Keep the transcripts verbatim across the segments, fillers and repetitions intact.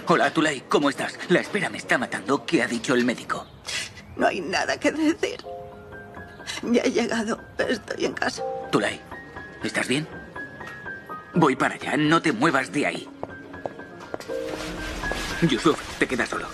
Hola, Tulay, ¿cómo estás? La espera me está matando. ¿Qué ha dicho el médico? No hay nada que decir. Ya he llegado. Estoy en casa. Tulay, ¿estás bien? Voy para allá. No te muevas de ahí. Yusuf, te quedas solo.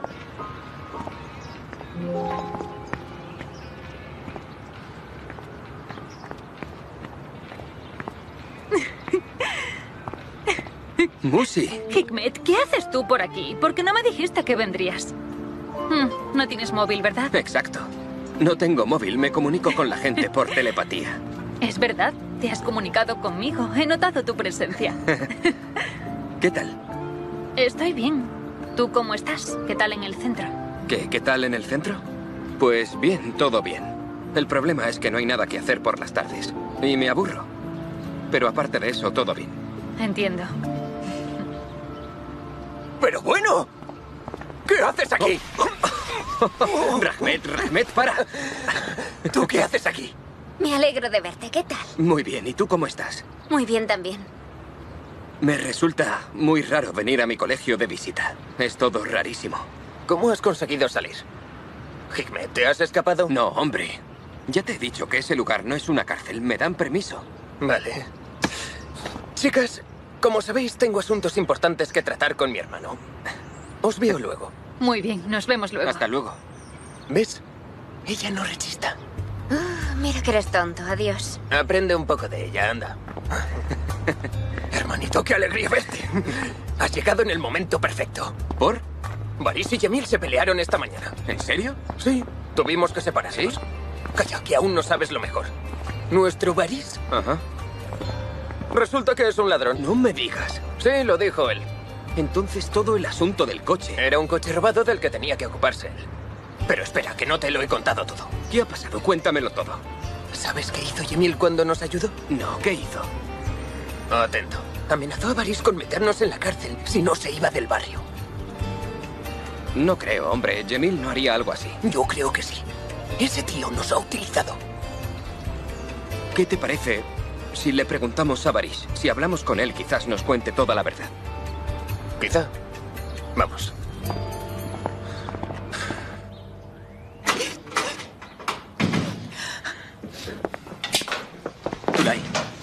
Musi. Hikmet, ¿qué haces tú por aquí? ¿Por qué no me dijiste que vendrías? Hmm, no tienes móvil, ¿verdad? Exacto. No tengo móvil, me comunico con la gente por telepatía. Es verdad, te has comunicado conmigo. He notado tu presencia. ¿Qué tal? Estoy bien. ¿Tú cómo estás? ¿Qué tal en el centro? ¿Qué, qué tal en el centro? Pues bien, todo bien. El problema es que no hay nada que hacer por las tardes. Y me aburro. Pero aparte de eso, todo bien. Entiendo. ¡Pero bueno! ¿Qué haces aquí? Oh. Rahmet, Rahmet, para. ¿Tú qué haces aquí? Me alegro de verte. ¿Qué tal? Muy bien, ¿y tú cómo estás? Muy bien también. Me resulta muy raro venir a mi colegio de visita. Es todo rarísimo. ¿Cómo has conseguido salir? Hikmet, ¿te has escapado? No, hombre. Ya te he dicho que ese lugar no es una cárcel. Me dan permiso. Vale. Chicas, como sabéis, tengo asuntos importantes que tratar con mi hermano. Os veo luego. Muy bien, nos vemos luego. Hasta luego. ¿Ves? Ella no rechista. Uh, mira que eres tonto. Adiós. Aprende un poco de ella, anda. Hermanito, qué alegría verte. Has llegado en el momento perfecto. ¿Por? Baris y Yemil se pelearon esta mañana. ¿En serio? Sí, tuvimos que separarnos. ¿Sí? Calla, que aún no sabes lo mejor. Nuestro Baris... Ajá. Resulta que es un ladrón. No me digas. Sí, lo dijo él. Entonces todo el asunto del coche... Era un coche robado del que tenía que ocuparse él. Pero espera, que no te lo he contado todo. ¿Qué ha pasado? Cuéntamelo todo. ¿Sabes qué hizo Yemil cuando nos ayudó? No, ¿qué hizo? Atento. Amenazó a Baris con meternos en la cárcel si no se iba del barrio. No creo, hombre. Yemil no haría algo así. Yo creo que sí. Ese tío nos ha utilizado. ¿Qué te parece si le preguntamos a Baris? Si hablamos con él, quizás nos cuente toda la verdad. Quizá. Vamos. Tulay.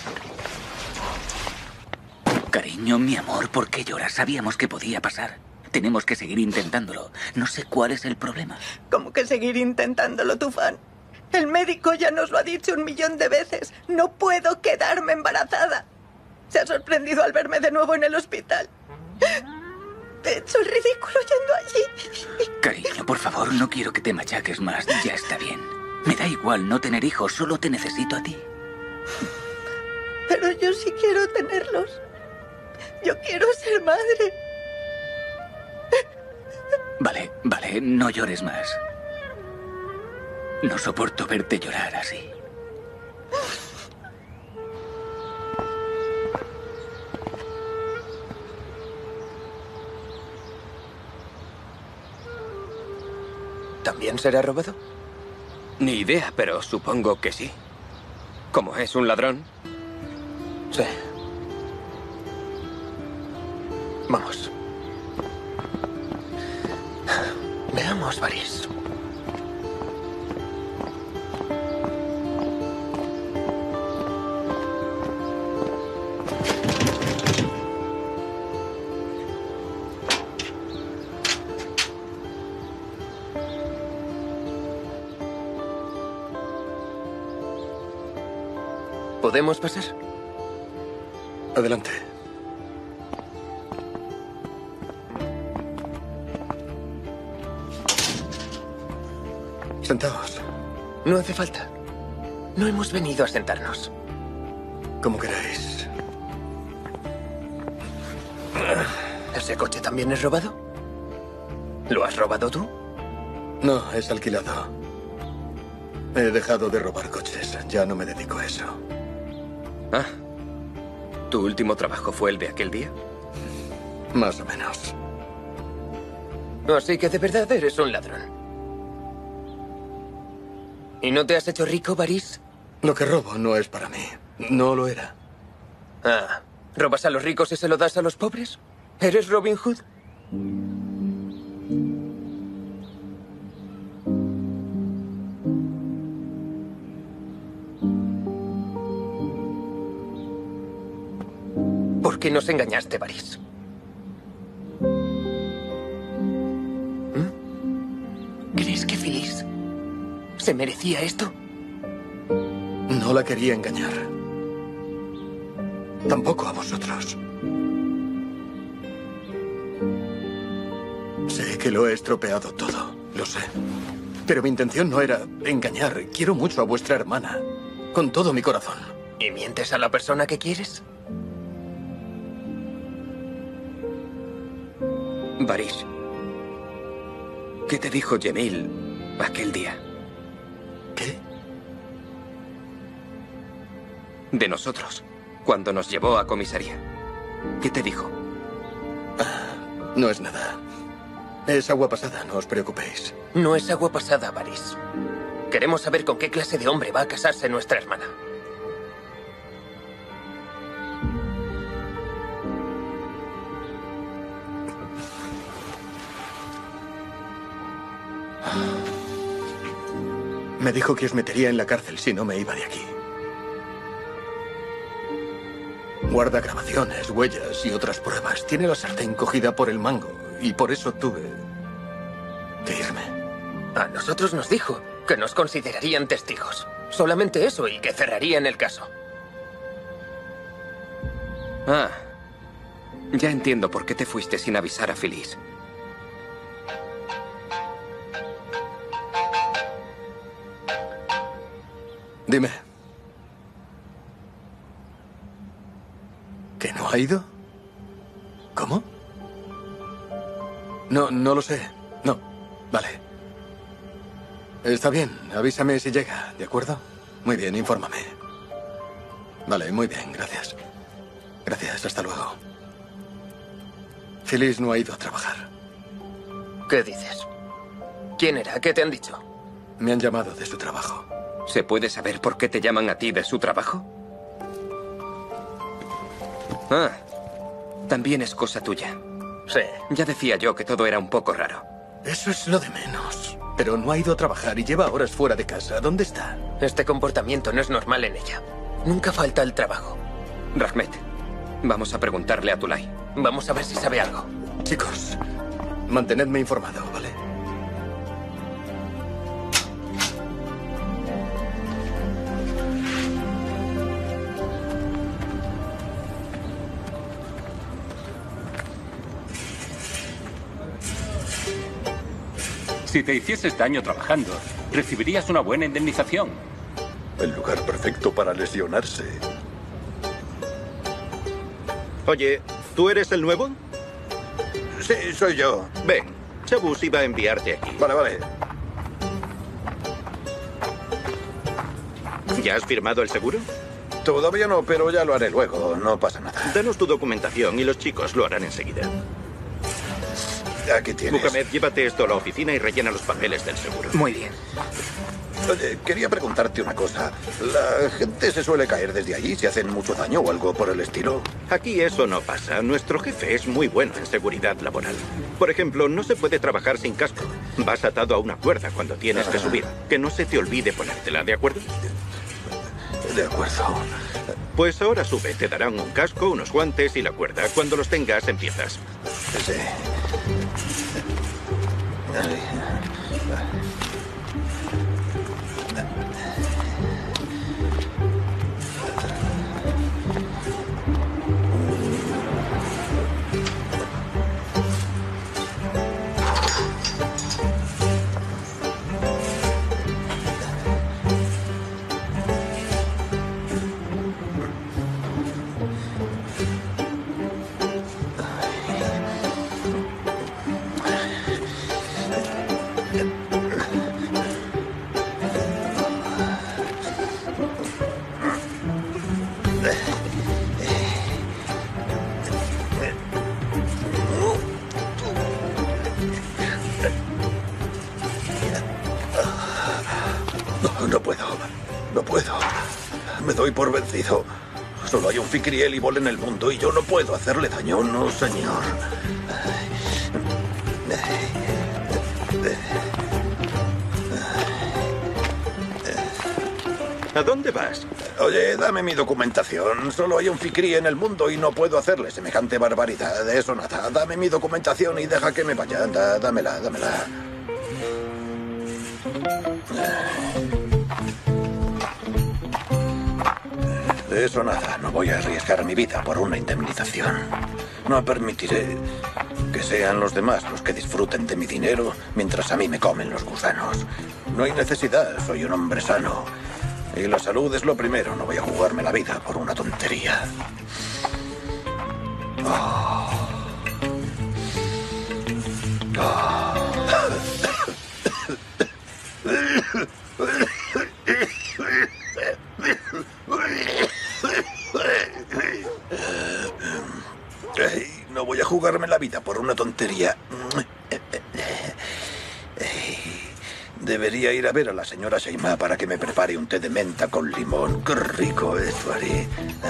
Cariño, mi amor, ¿por qué lloras? Sabíamos que podía pasar. Tenemos que seguir intentándolo. No sé cuál es el problema. ¿Cómo que seguir intentándolo, Tufán? El médico ya nos lo ha dicho un millón de veces. No puedo quedarme embarazada. Se ha sorprendido al verme de nuevo en el hospital. He hecho el ridículo yendo allí. Cariño, por favor, no quiero que te machaques más. Ya está bien. Me da igual no tener hijos, solo te necesito a ti. Pero yo sí quiero tenerlos. Yo quiero ser madre. Vale, vale, no llores más. No soporto verte llorar así. ¿También será robado? Ni idea, pero supongo que sí. Como es un ladrón. Sí. Vamos. Veamos, Baris. ¿Podemos pasar? Adelante. Sentaos. No hace falta. No hemos venido a sentarnos. Como queráis. ¿Ese coche también es robado? ¿Lo has robado tú? No, es alquilado. He dejado de robar coches. Ya no me dedico a eso. Ah. ¿Tu último trabajo fue el de aquel día? Más o menos. Así que de verdad eres un ladrón. ¿Y no te has hecho rico, Baris? Lo que robo no es para mí. No lo era. Ah, ¿robas a los ricos y se lo das a los pobres? ¿Eres Robin Hood? que nos engañaste, Varys. ¿Mm? ¿Crees que Phyllis se merecía esto? No la quería engañar. Tampoco a vosotros. Sé que lo he estropeado todo, lo sé. Pero mi intención no era engañar. Quiero mucho a vuestra hermana, con todo mi corazón. ¿Y mientes a la persona que quieres? Varys, ¿qué te dijo Yemil aquel día? ¿Qué? De nosotros, cuando nos llevó a comisaría. ¿Qué te dijo? Ah, no es nada. Es agua pasada, no os preocupéis. No es agua pasada, Varys. Queremos saber con qué clase de hombre va a casarse nuestra hermana. Me dijo que os metería en la cárcel si no me iba de aquí. Guarda grabaciones, huellas y otras pruebas. Tiene la sartén cogida por el mango y por eso tuve que irme. A nosotros nos dijo que nos considerarían testigos. Solamente eso y que cerrarían el caso. Ah, ya entiendo por qué te fuiste sin avisar a Phyllis. Dime. ¿Que no ha ido? ¿Cómo? No, no lo sé. No. Vale. Está bien. Avísame si llega, ¿de acuerdo? Muy bien, infórmame. Vale, muy bien, gracias. Gracias, hasta luego. Phyllis no ha ido a trabajar. ¿Qué dices? ¿Quién era? ¿Qué te han dicho? Me han llamado de su trabajo. ¿Se puede saber por qué te llaman a ti de su trabajo? Ah, también es cosa tuya. Sí. Ya decía yo que todo era un poco raro. Eso es lo de menos. Pero no ha ido a trabajar y lleva horas fuera de casa. ¿Dónde está? Este comportamiento no es normal en ella. Nunca falta el trabajo. Rahmet, vamos a preguntarle a Tulay. Vamos a ver si sabe algo. Chicos, mantenedme informado, ¿vale? Si te hicieses daño trabajando, recibirías una buena indemnización. El lugar perfecto para lesionarse. Oye, ¿tú eres el nuevo? Sí, soy yo. Ven, Chabus iba a enviarte aquí. Vale, vale. ¿Ya has firmado el seguro? Todavía no, pero ya lo haré luego. No pasa nada. Danos tu documentación y los chicos lo harán enseguida. Aquí tienes. Muhammad, llévate esto a la oficina y rellena los papeles del seguro. Muy bien. Oye, quería preguntarte una cosa. ¿La gente se suele caer desde allí si hacen mucho daño o algo por el estilo? Aquí eso no pasa. Nuestro jefe es muy bueno en seguridad laboral. Por ejemplo, no se puede trabajar sin casco. Vas atado a una cuerda cuando tienes que subir. Que no se te olvide ponértela, ¿de acuerdo? De acuerdo. Pues ahora sube. Te darán un casco, unos guantes y la cuerda. Cuando los tengas, empiezas. Sí. Ay. No, no puedo. No puedo. Me doy por vencido. Solo hay un Fikri Elibol en el mundo y yo no puedo hacerle daño. No, señor. ¿A dónde vas? Oye, dame mi documentación. Solo hay un Fikri en el mundo y no puedo hacerle semejante barbaridad. De eso nada. Dame mi documentación y deja que me vaya. Anda, dámela, dámela. De eso nada. No voy a arriesgar mi vida por una indemnización. No permitiré que sean los demás los que disfruten de mi dinero mientras a mí me comen los gusanos. No hay necesidad. Soy un hombre sano. Y la salud es lo primero. No voy a jugarme la vida por una tontería. Oh. Oh. Ay, no voy a jugarme la vida por una tontería. Debería ir a ver a la señora Sheima para que me prepare un té de menta con limón. ¡Qué rico eso haré!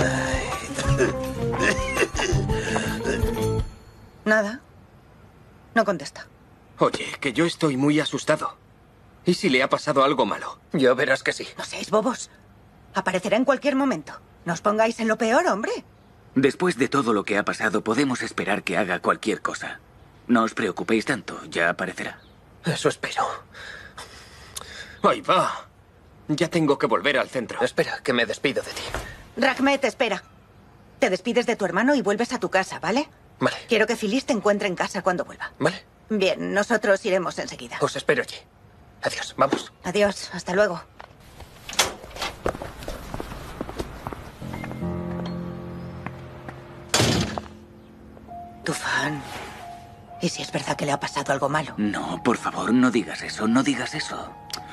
Nada. No contesta. Oye, que yo estoy muy asustado. ¿Y si le ha pasado algo malo? Ya verás que sí. No seáis bobos. Aparecerá en cualquier momento. No os pongáis en lo peor, hombre. Después de todo lo que ha pasado, podemos esperar que haga cualquier cosa. No os preocupéis tanto, ya aparecerá. Eso espero. ¡Ahí va! Ya tengo que volver al centro. Espera, que me despido de ti. Rahmet, espera. Te despides de tu hermano y vuelves a tu casa, ¿vale? Vale. Quiero que Phyllis te encuentre en casa cuando vuelva. Vale. Bien, nosotros iremos enseguida. Os espero allí. Adiós, vamos. Adiós, hasta luego. Tufan. ¿Y si es verdad que le ha pasado algo malo? No, por favor, no digas eso, no digas eso.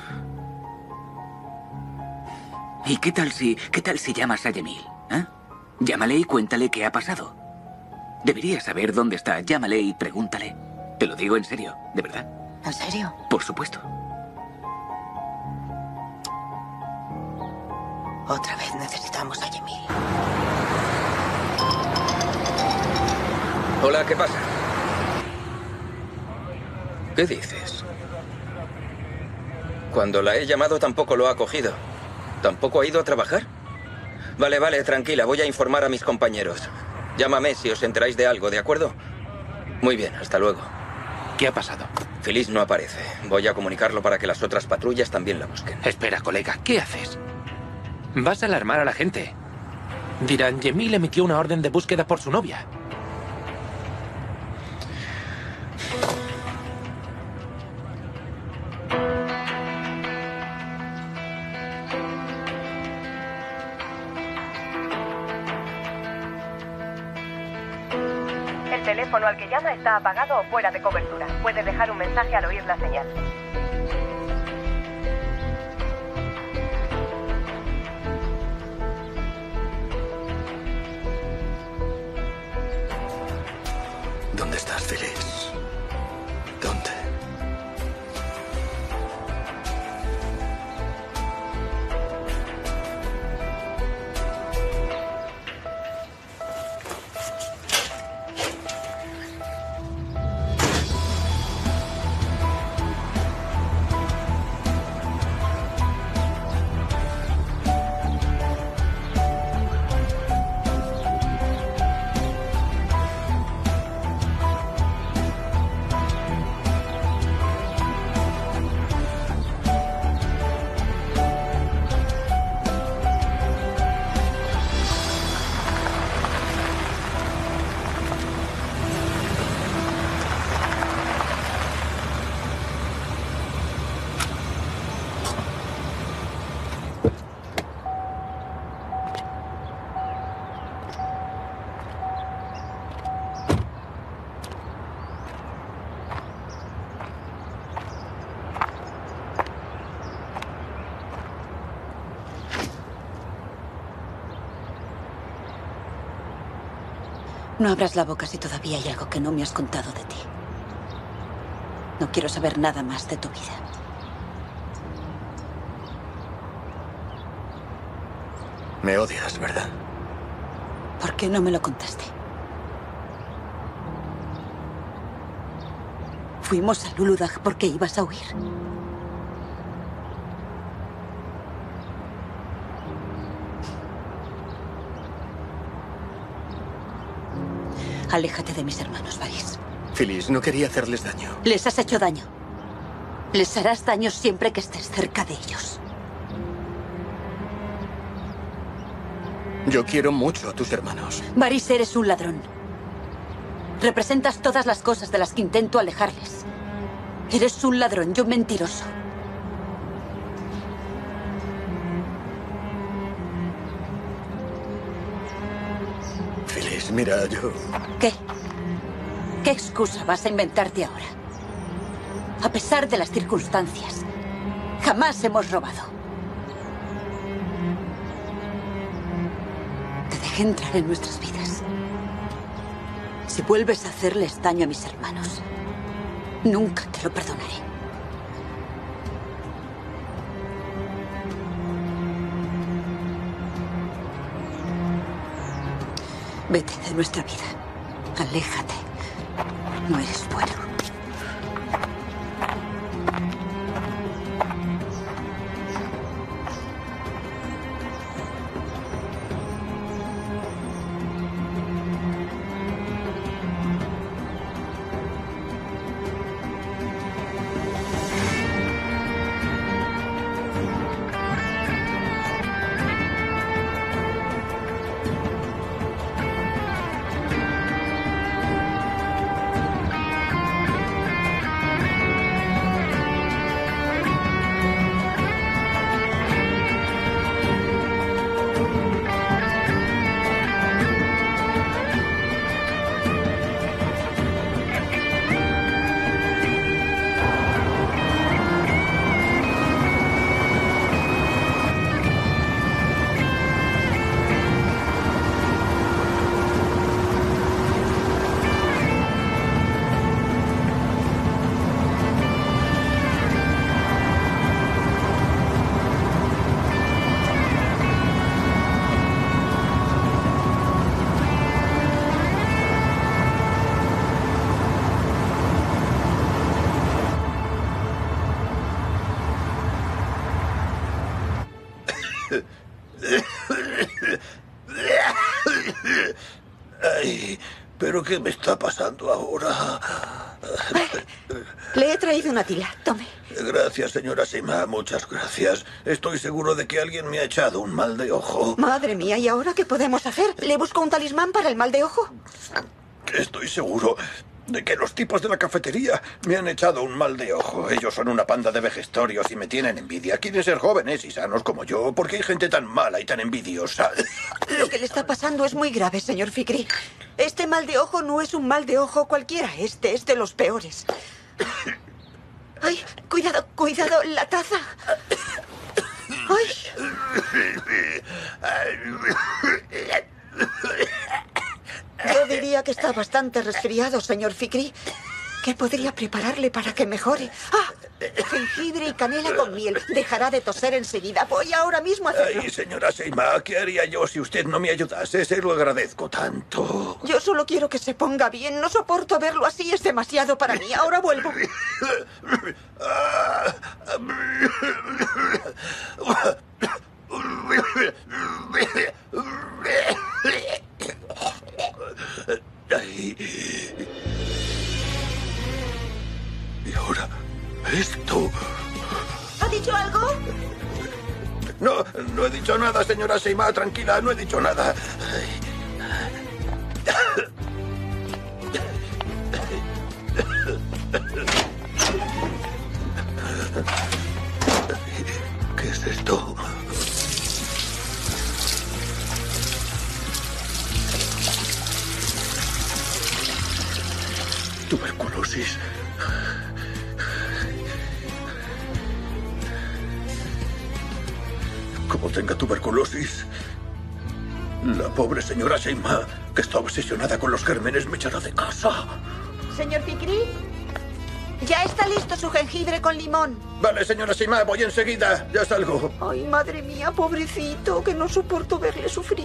¿Y qué tal si, qué tal si llamas a Yemil? ¿Eh? Llámale y cuéntale qué ha pasado. Deberías saber dónde está. Llámale y pregúntale. Te lo digo en serio, de verdad. ¿En serio? Por supuesto. Otra vez necesitamos a Yemil. Hola, ¿qué pasa? ¿Qué dices? Cuando la he llamado tampoco lo ha cogido. ¿Tampoco ha ido a trabajar? Vale, vale, tranquila, voy a informar a mis compañeros. Llámame si os enteráis de algo, ¿de acuerdo? Muy bien, hasta luego. ¿Qué ha pasado? Phyllis no aparece. Voy a comunicarlo para que las otras patrullas también la busquen. Espera, colega, ¿qué haces? Vas a alarmar a la gente. Dirán, Yemil emitió una orden de búsqueda por su novia. El teléfono al que llama está apagado o fuera de cobertura. Puede dejar un mensaje al oír la señal. ¿Dónde estás, Phyllis? ¿Dónde? No abras la boca si todavía hay algo que no me has contado de ti. No quiero saber nada más de tu vida. Me odias, ¿verdad? ¿Por qué no me lo contaste? Fuimos a Luludag porque ibas a huir. Aléjate de mis hermanos, Varys. Phyllis, no quería hacerles daño. Les has hecho daño. Les harás daño siempre que estés cerca de ellos. Yo quiero mucho a tus hermanos. Varys, eres un ladrón. Representas todas las cosas de las que intento alejarles. Eres un ladrón y un mentiroso. Phyllis, mira, yo... ¿Qué? ¿Qué excusa vas a inventarte ahora? A pesar de las circunstancias, jamás hemos robado. Te dejé entrar en nuestras vidas. Si vuelves a hacerles daño a mis hermanos, nunca te lo perdonaré. Vete de nuestra vida. Aléjate. No eres bueno. Ay, ¿pero qué me está pasando ahora? Le he traído una tila. Tome. Gracias, señora Sima, muchas gracias. Estoy seguro de que alguien me ha echado un mal de ojo. Madre mía, ¿y ahora qué podemos hacer? ¿Le busco un talismán para el mal de ojo? Estoy seguro de que los tipos de la cafetería me han echado un mal de ojo. Ellos son una panda de vejestorios y me tienen envidia. Quieren ser jóvenes y sanos como yo. ¿Por qué hay gente tan mala y tan envidiosa? Lo que le está pasando es muy grave, señor Fikri. Este mal de ojo no es un mal de ojo cualquiera. Este es de los peores. ¡Ay! Cuidado, cuidado, la taza. ¡Ay! Yo diría que está bastante resfriado, señor Fikri. ¿Qué podría prepararle para que mejore? ¡Ah! Jengibre y canela con miel. Dejará de toser enseguida. Voy ahora mismo a hacerlo. Ay, señora Seima, ¿qué haría yo si usted no me ayudase? Se lo agradezco tanto. Yo solo quiero que se ponga bien. No soporto verlo así. Es demasiado para mí. Ahora vuelvo. Ay. Y ahora, esto... ¿Ha dicho algo? No, no he dicho nada, señora Seima. Tranquila, no he dicho nada. ¿Qué es esto? Tuberculosis. Como tenga tuberculosis, la pobre señora Seima, que está obsesionada con los gérmenes, me echará de casa. Señor Fikri, ya está listo su jengibre con limón. Vale, señora Seima, voy enseguida. Ya salgo. Ay, madre mía, pobrecito, que no soporto verle sufrir.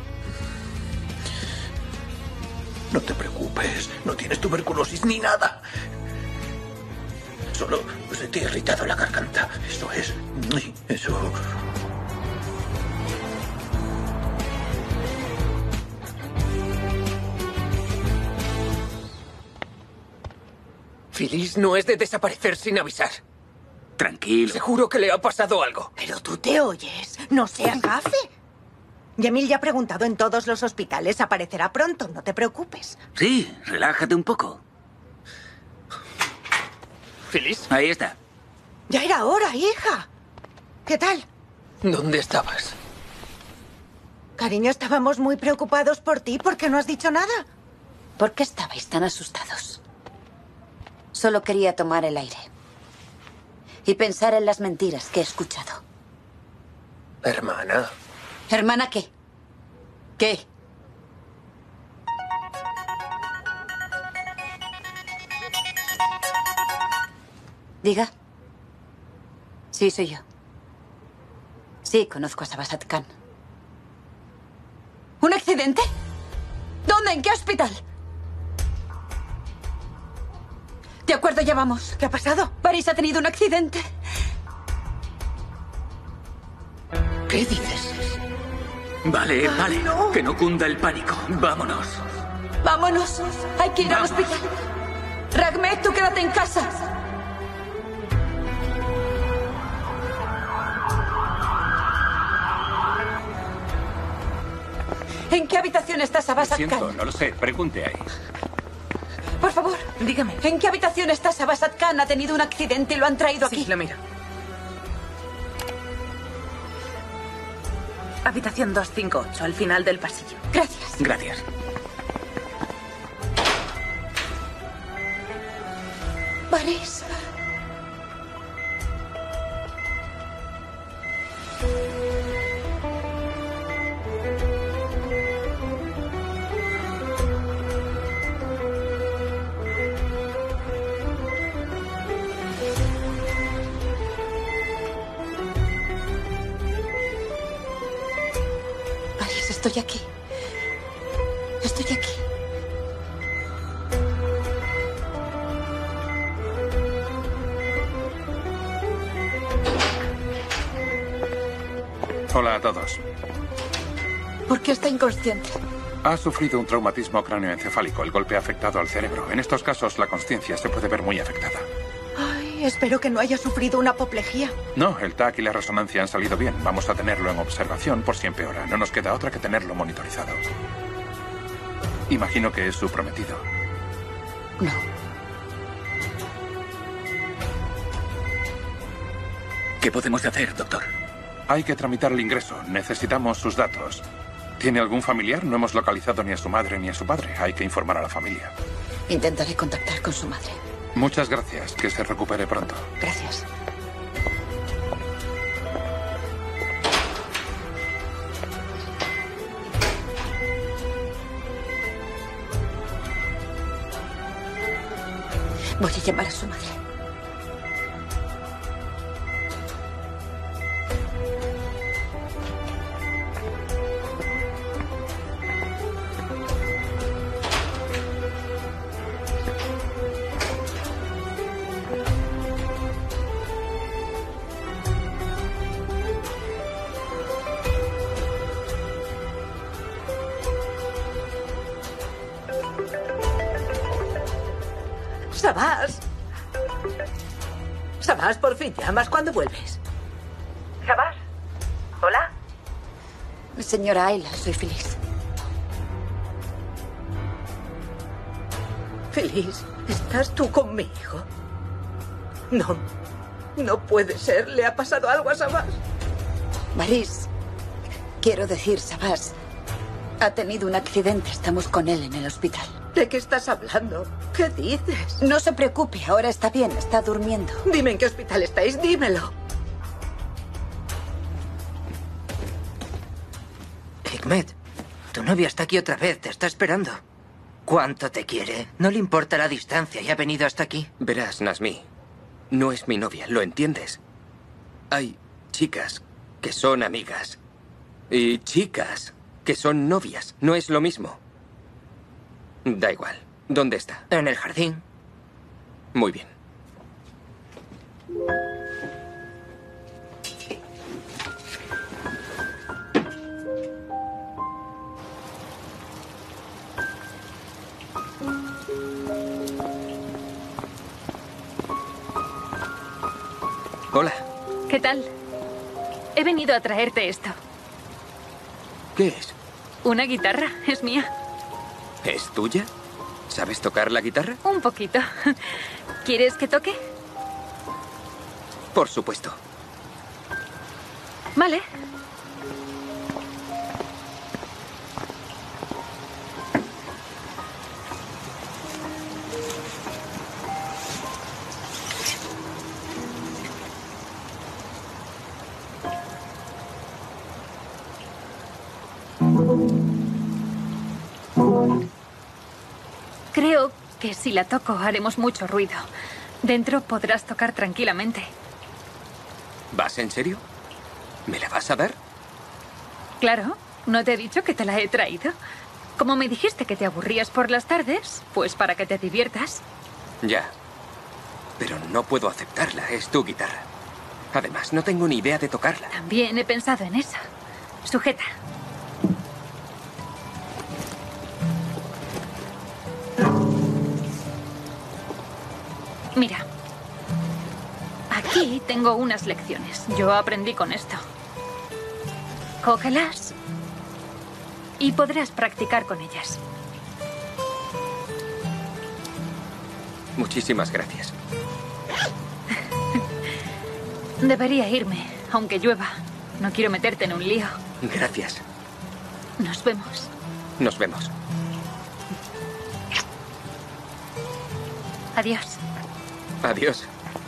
No te preocupes, no tienes tuberculosis ni nada. Solo se te ha irritado la garganta. Eso es. Eso. Phyllis no es de desaparecer sin avisar. Tranquilo. Seguro que le ha pasado algo. Pero tú te oyes. No seas gafe. Yamil ya ha preguntado en todos los hospitales. Aparecerá pronto, no te preocupes. Sí, relájate un poco. ¿Phyllis? Ahí está. Ya era hora, hija. ¿Qué tal? ¿Dónde estabas? Cariño, estábamos muy preocupados por ti. ¿Por qué no has dicho nada? ¿Por qué estabais tan asustados? Solo quería tomar el aire. Y pensar en las mentiras que he escuchado. Hermana. ¿Hermana qué? ¿Qué? Diga. Sí, soy yo. Sí, conozco a Sabasat Khan. ¿Un accidente? ¿Dónde? ¿En qué hospital? De acuerdo, ya vamos. ¿Qué ha pasado? París ha tenido un accidente. ¿Qué dices? Vale, Ay, vale. no. Que no cunda el pánico. Vámonos. Vámonos. Hay que ir Vamos. al hospital. Ragmed, tú quédate en casa. ¿En qué habitación está Lo Sabasat siento, Khan? no lo sé. Pregunte ahí. Por favor, dígame. ¿En qué habitación está Sabasat Khan? Ha tenido un accidente y lo han traído aquí. Sí, lo miro. Habitación doscientos cincuenta y ocho, al final del pasillo. Gracias. Gracias. París. París, estoy aquí. Estoy aquí. Hola a todos. ¿Por qué está inconsciente? Ha sufrido un traumatismo cráneoencefálico. El golpe ha afectado al cerebro. En estos casos, la consciencia se puede ver muy afectada. Ay, espero que no haya sufrido una apoplejía. No, el T A C y la resonancia han salido bien. Vamos a tenerlo en observación por si empeora. No nos queda otra que tenerlo monitorizado. Imagino que es su prometido. No. ¿Qué podemos hacer, doctor? Hay que tramitar el ingreso. Necesitamos sus datos. ¿Tiene algún familiar? No hemos localizado ni a su madre ni a su padre. Hay que informar a la familia. Intentaré contactar con su madre. Muchas gracias. Que se recupere pronto. Gracias. Voy a llamar a su madre. Sabás. Sabás, por fin llamas. ¿Cuándo vuelves? ¿Sabás? ¿Hola? Señora Ayla, soy Phyllis. Feliz, ¿estás tú con mi hijo? No, no puede ser. ¿Le ha pasado algo a Sabás? París, quiero decir, Sabás, ha tenido un accidente. Estamos con él en el hospital. ¿De qué estás hablando? ¿Qué dices? No se preocupe, ahora está bien, está durmiendo. Dime en qué hospital estáis, dímelo. Hikmet, tu novia está aquí otra vez, te está esperando. ¿Cuánto te quiere? No le importa la distancia y ha venido hasta aquí. Verás, Nazmi, no es mi novia, ¿lo entiendes? Hay chicas que son amigas y chicas que son novias. No es lo mismo. Da igual. ¿Dónde está? En el jardín. Muy bien. Hola. ¿Qué tal? He venido a traerte esto. ¿Qué es? Una guitarra. Es mía. ¿Es tuya? ¿Sabes tocar la guitarra? Un poquito. ¿Quieres que toque? Por supuesto. Vale. Creo que si la toco haremos mucho ruido. Dentro podrás tocar tranquilamente. ¿Vas en serio? ¿Me la vas a dar? Claro, ¿no te he dicho que te la he traído? Como me dijiste que te aburrías por las tardes, pues para que te diviertas. Ya. Pero no puedo aceptarla, es tu guitarra. Además, no tengo ni idea de tocarla. También he pensado en eso. Sujeta. Mira. Aquí tengo unas lecciones. Yo aprendí con esto. Cógelas y podrás practicar con ellas. Muchísimas gracias. Debería irme, aunque llueva. No quiero meterte en un lío. Gracias. Nos vemos. Nos vemos. Adiós. Adiós.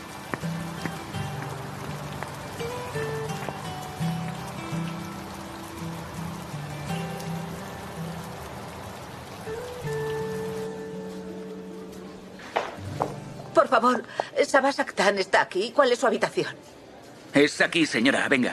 Por favor, Sabas Akhtar está aquí. ¿Cuál es su habitación? Es aquí, señora. Venga.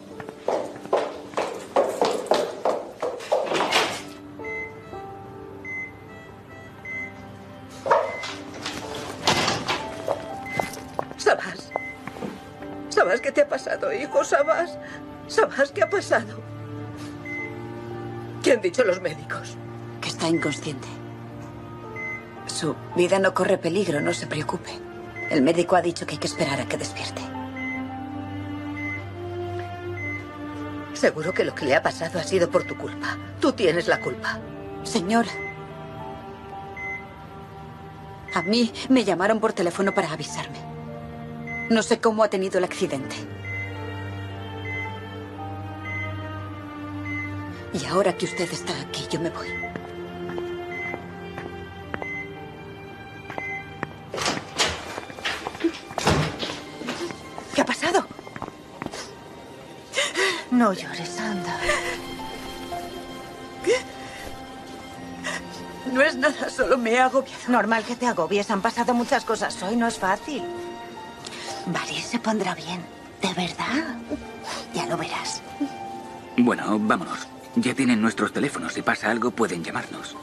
Sabas. Sabas, ¿qué te ha pasado, hijo? Sabas. Sabas, ¿qué ha pasado? ¿Qué han dicho los médicos? Que está inconsciente. Su vida no corre peligro, no se preocupe. El médico ha dicho que hay que esperar a que despierte. Seguro que lo que le ha pasado ha sido por tu culpa. Tú tienes la culpa. Señora. A mí me llamaron por teléfono para avisarme. No sé cómo ha tenido el accidente. Y ahora que usted está aquí, yo me voy. ¿Qué ha pasado? No llores, anda. No es nada, solo me he agobiado. Normal que te agobies. Han pasado muchas cosas hoy, no es fácil. Vale, se pondrá bien. ¿De verdad? Ya lo verás. Bueno, vámonos. Ya tienen nuestros teléfonos. Si pasa algo, pueden llamarnos.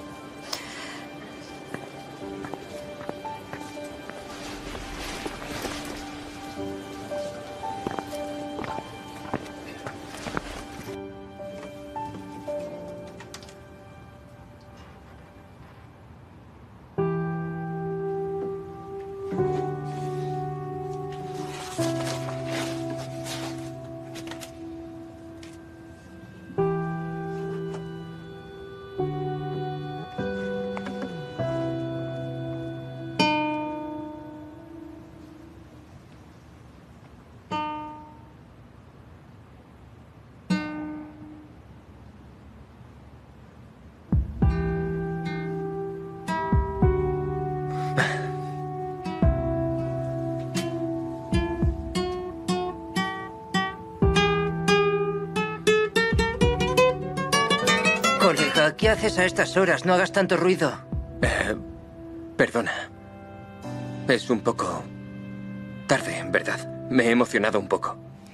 Colega, ¿qué haces a estas horas? No hagas tanto ruido. Eh, perdona. Es un poco tarde, en verdad. Me he emocionado un poco.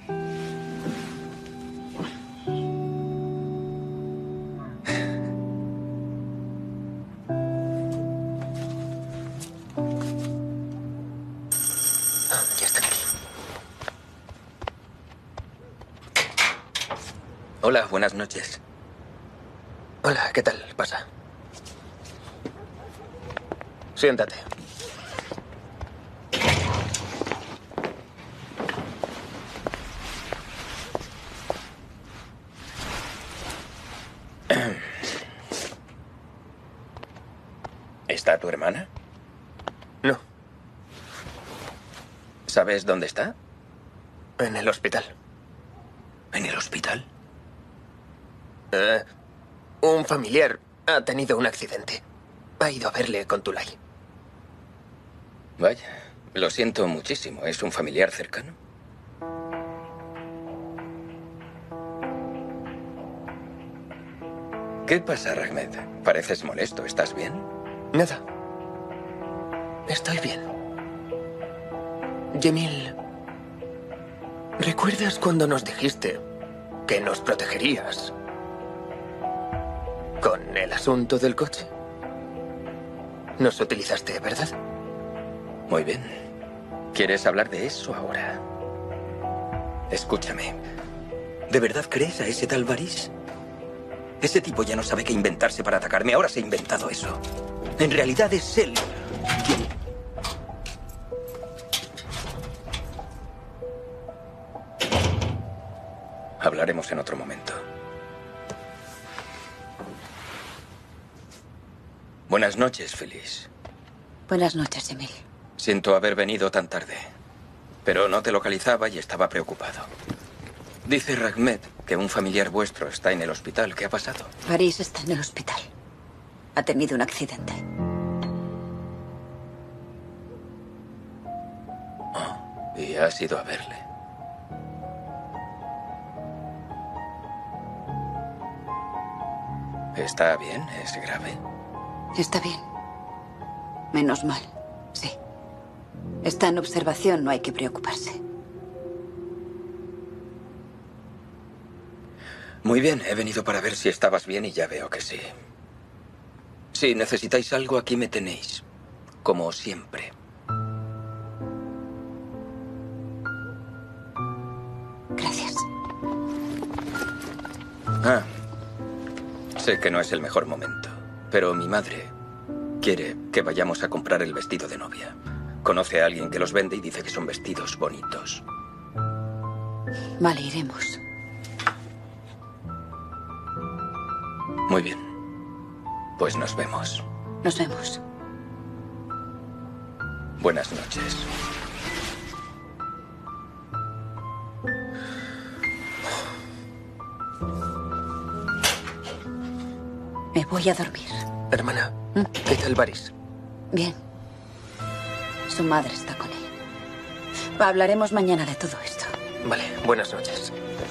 Ya están aquí. Hola, buenas noches. Hola, ¿qué tal? Pasa. Siéntate. tu hermana? No. ¿Sabes dónde está? En el hospital. ¿En el hospital? Eh, un familiar ha tenido un accidente. Ha ido a verle con Tulay. Vaya, lo siento muchísimo. ¿Es un familiar cercano? ¿Qué pasa, Rahmed? Pareces molesto. ¿Estás bien? Nada. Estoy bien. Yemil, ¿recuerdas cuando nos dijiste que nos protegerías con el asunto del coche? Nos utilizaste, ¿verdad? Muy bien. ¿Quieres hablar de eso ahora? Escúchame. ¿De verdad crees a ese tal Baris? Ese tipo ya no sabe qué inventarse para atacarme. Ahora se ha inventado eso. En realidad es él quien... Hablaremos en otro momento. Buenas noches, Feliz. Buenas noches, Emil. Siento haber venido tan tarde, pero no te localizaba y estaba preocupado. Dice Rahmed que un familiar vuestro está en el hospital. ¿Qué ha pasado? Baris está en el hospital. Ha tenido un accidente. Oh, y has ido a verle. ¿Está bien? ¿Es grave? Está bien. Menos mal, sí. Está en observación, no hay que preocuparse. Muy bien, he venido para ver si estabas bien y ya veo que sí. Si necesitáis algo, aquí me tenéis. Como siempre. Gracias. Ah, sé que no es el mejor momento, pero mi madre quiere que vayamos a comprar el vestido de novia. Conoce a alguien que los vende y dice que son vestidos bonitos. Vale, iremos. Muy bien. Pues nos vemos. Nos vemos. Buenas noches. Me voy a dormir. Hermana, ¿qué tal Baris? Bien. Su madre está con él. Hablaremos mañana de todo esto. Vale, buenas noches.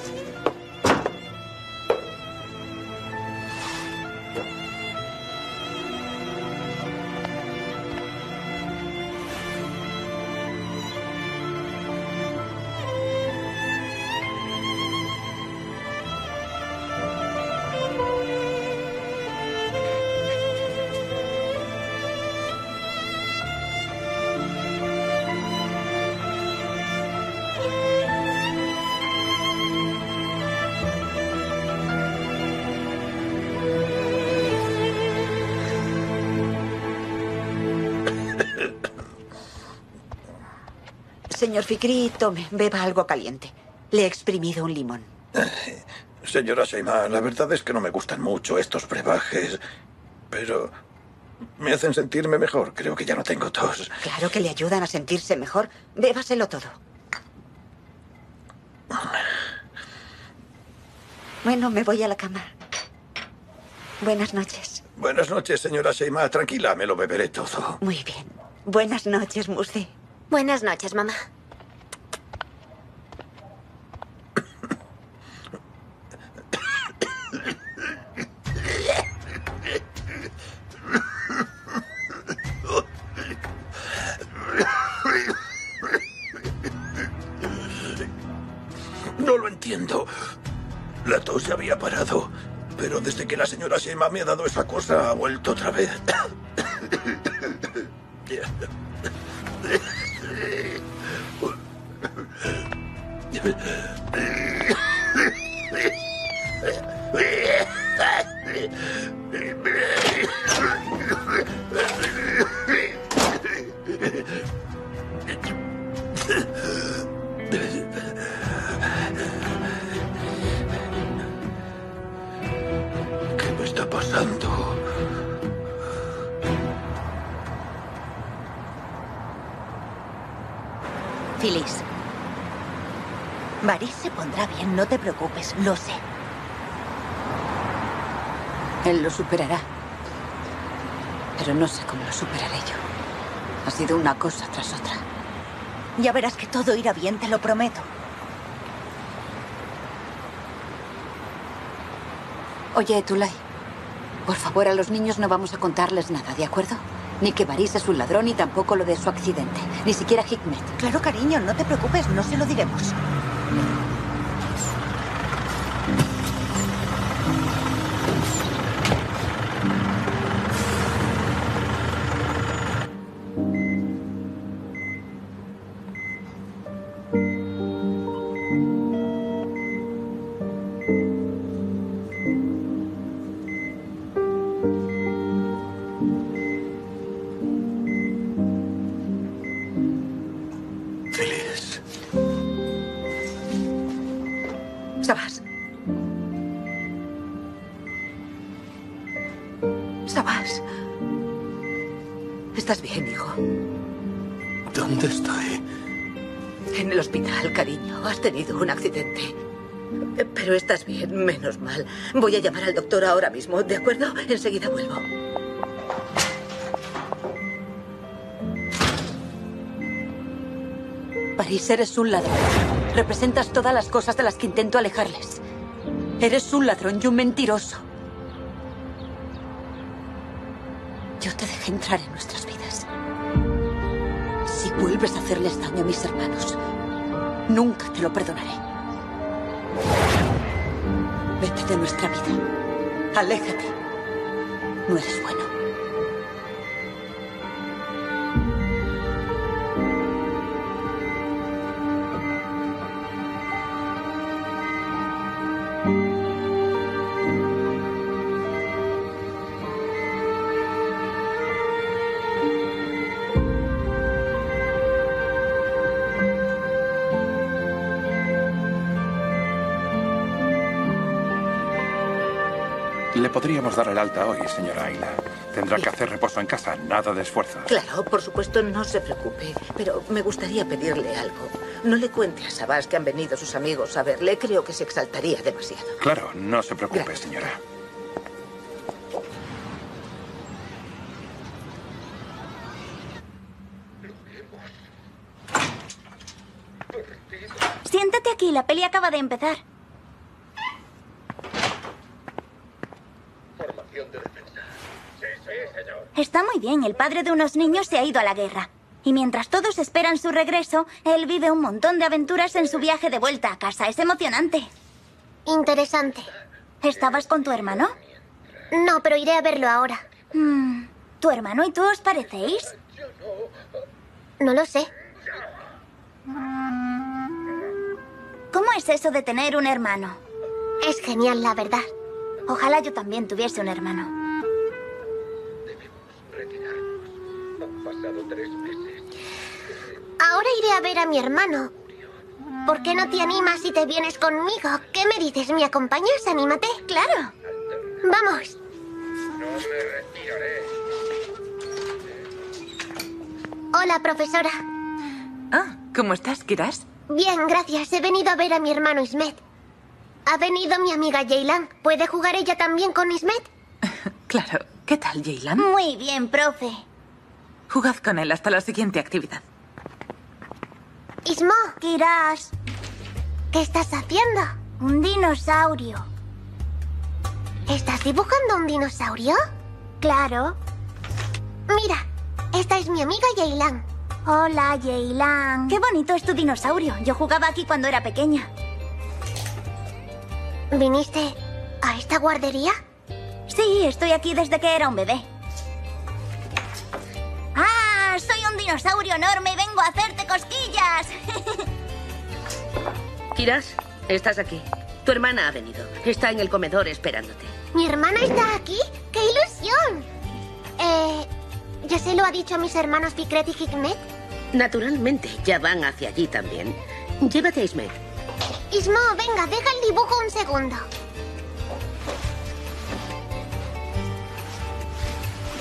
Señor Fikri, tome, beba algo caliente. Le he exprimido un limón. Eh, señora Sheima, la verdad es que no me gustan mucho estos brebajes, pero me hacen sentirme mejor. Creo que ya no tengo tos. Claro que le ayudan a sentirse mejor. Bébaselo todo. Bueno, me voy a la cama. Buenas noches. Buenas noches, señora Sheima. Tranquila, me lo beberé todo. Muy bien. Buenas noches, Musi. Buenas noches, mamá. No lo entiendo. La tos se había parado, pero desde que la señora Sheima me ha dado esa cosa, ha vuelto otra vez. ¿Qué me está pasando? Phyllis. Varys se pondrá bien, no te preocupes, lo sé. Él lo superará. Pero no sé cómo lo superaré yo. Ha sido una cosa tras otra. Ya verás que todo irá bien, te lo prometo. Oye, Tulay, por favor, a los niños no vamos a contarles nada, ¿de acuerdo? Ni que Varys es un ladrón, ni tampoco lo de su accidente. Ni siquiera Hikmet. Claro, cariño, no te preocupes, no se lo diremos. Sabas. Sabas. ¿Estás bien, hijo? ¿Dónde estoy? En el hospital, cariño. Has tenido un accidente. Pero estás bien, menos mal. Voy a llamar al doctor ahora mismo, ¿de acuerdo? Enseguida vuelvo. Varys, eres un ladrón. Representas todas las cosas de las que intento alejarles. Eres un ladrón y un mentiroso. Yo te dejé entrar en nuestras vidas. Si vuelves a hacerles daño a mis hermanos, nunca te lo perdonaré. Vete de nuestra vida. Aléjate. No eres bueno. Le podríamos dar el alta hoy, señora Ayla. Tendrá que hacer reposo en casa, nada de esfuerzo. Claro, por supuesto, no se preocupe. Pero me gustaría pedirle algo. No le cuente a Sabas que han venido sus amigos a verle. Creo que se exaltaría demasiado. Claro, no se preocupe, Gracias. señora. Siéntate aquí, la peli acaba de empezar. Formación de defensa. Sí, sí, señor. Está muy bien, el padre de unos niños se ha ido a la guerra. Y mientras todos esperan su regreso, él vive un montón de aventuras en su viaje de vuelta a casa. Es emocionante. Interesante. ¿Estabas con tu hermano? No, pero iré a verlo ahora. Hmm, ¿tu hermano y tú os parecéis? No lo sé. ¿Cómo es eso de tener un hermano? Es genial, la verdad. Ojalá yo también tuviese un hermano. Han pasado tres meses. Ahora iré a ver a mi hermano. ¿Por qué no te animas y te vienes conmigo? ¿Qué me dices? ¿Me acompañas? Anímate. Claro. Vamos. No me retiraré. Hola, profesora. Ah, ¿cómo estás, Kiras? Bien, gracias. He venido a ver a mi hermano Ismet. Ha venido mi amiga Jaylan. ¿Puede jugar ella también con Ismet? Claro. ¿Qué tal, Jaylan? Muy bien, profe. Jugad con él hasta la siguiente actividad. Ismo. Kiras. ¿Qué estás haciendo? Un dinosaurio. ¿Estás dibujando un dinosaurio? Claro. Mira, esta es mi amiga Jaylan. Hola, Jaylan. Qué bonito es tu dinosaurio. Yo jugaba aquí cuando era pequeña. ¿Viniste a esta guardería? Sí, estoy aquí desde que era un bebé. ¡Ah! Soy un dinosaurio enorme y vengo a hacerte cosquillas. Kiras, estás aquí. Tu hermana ha venido. Está en el comedor esperándote. ¿Mi hermana está aquí? ¡Qué ilusión! Eh... ¿Ya se lo ha dicho a mis hermanos Fikret y Hikmet? Naturalmente, ya van hacia allí también. Llévate a Ismet. Ismo, venga, deja el dibujo un segundo.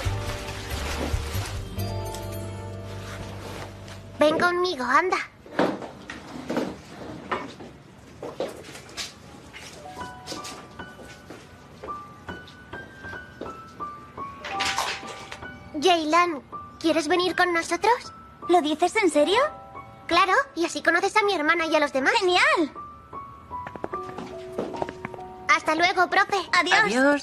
Ven conmigo, anda. Jaylan, ¿quieres venir con nosotros? ¿Lo dices en serio? Claro, y así conoces a mi hermana y a los demás. ¡Genial! Hasta luego, profe. Adiós. Adiós.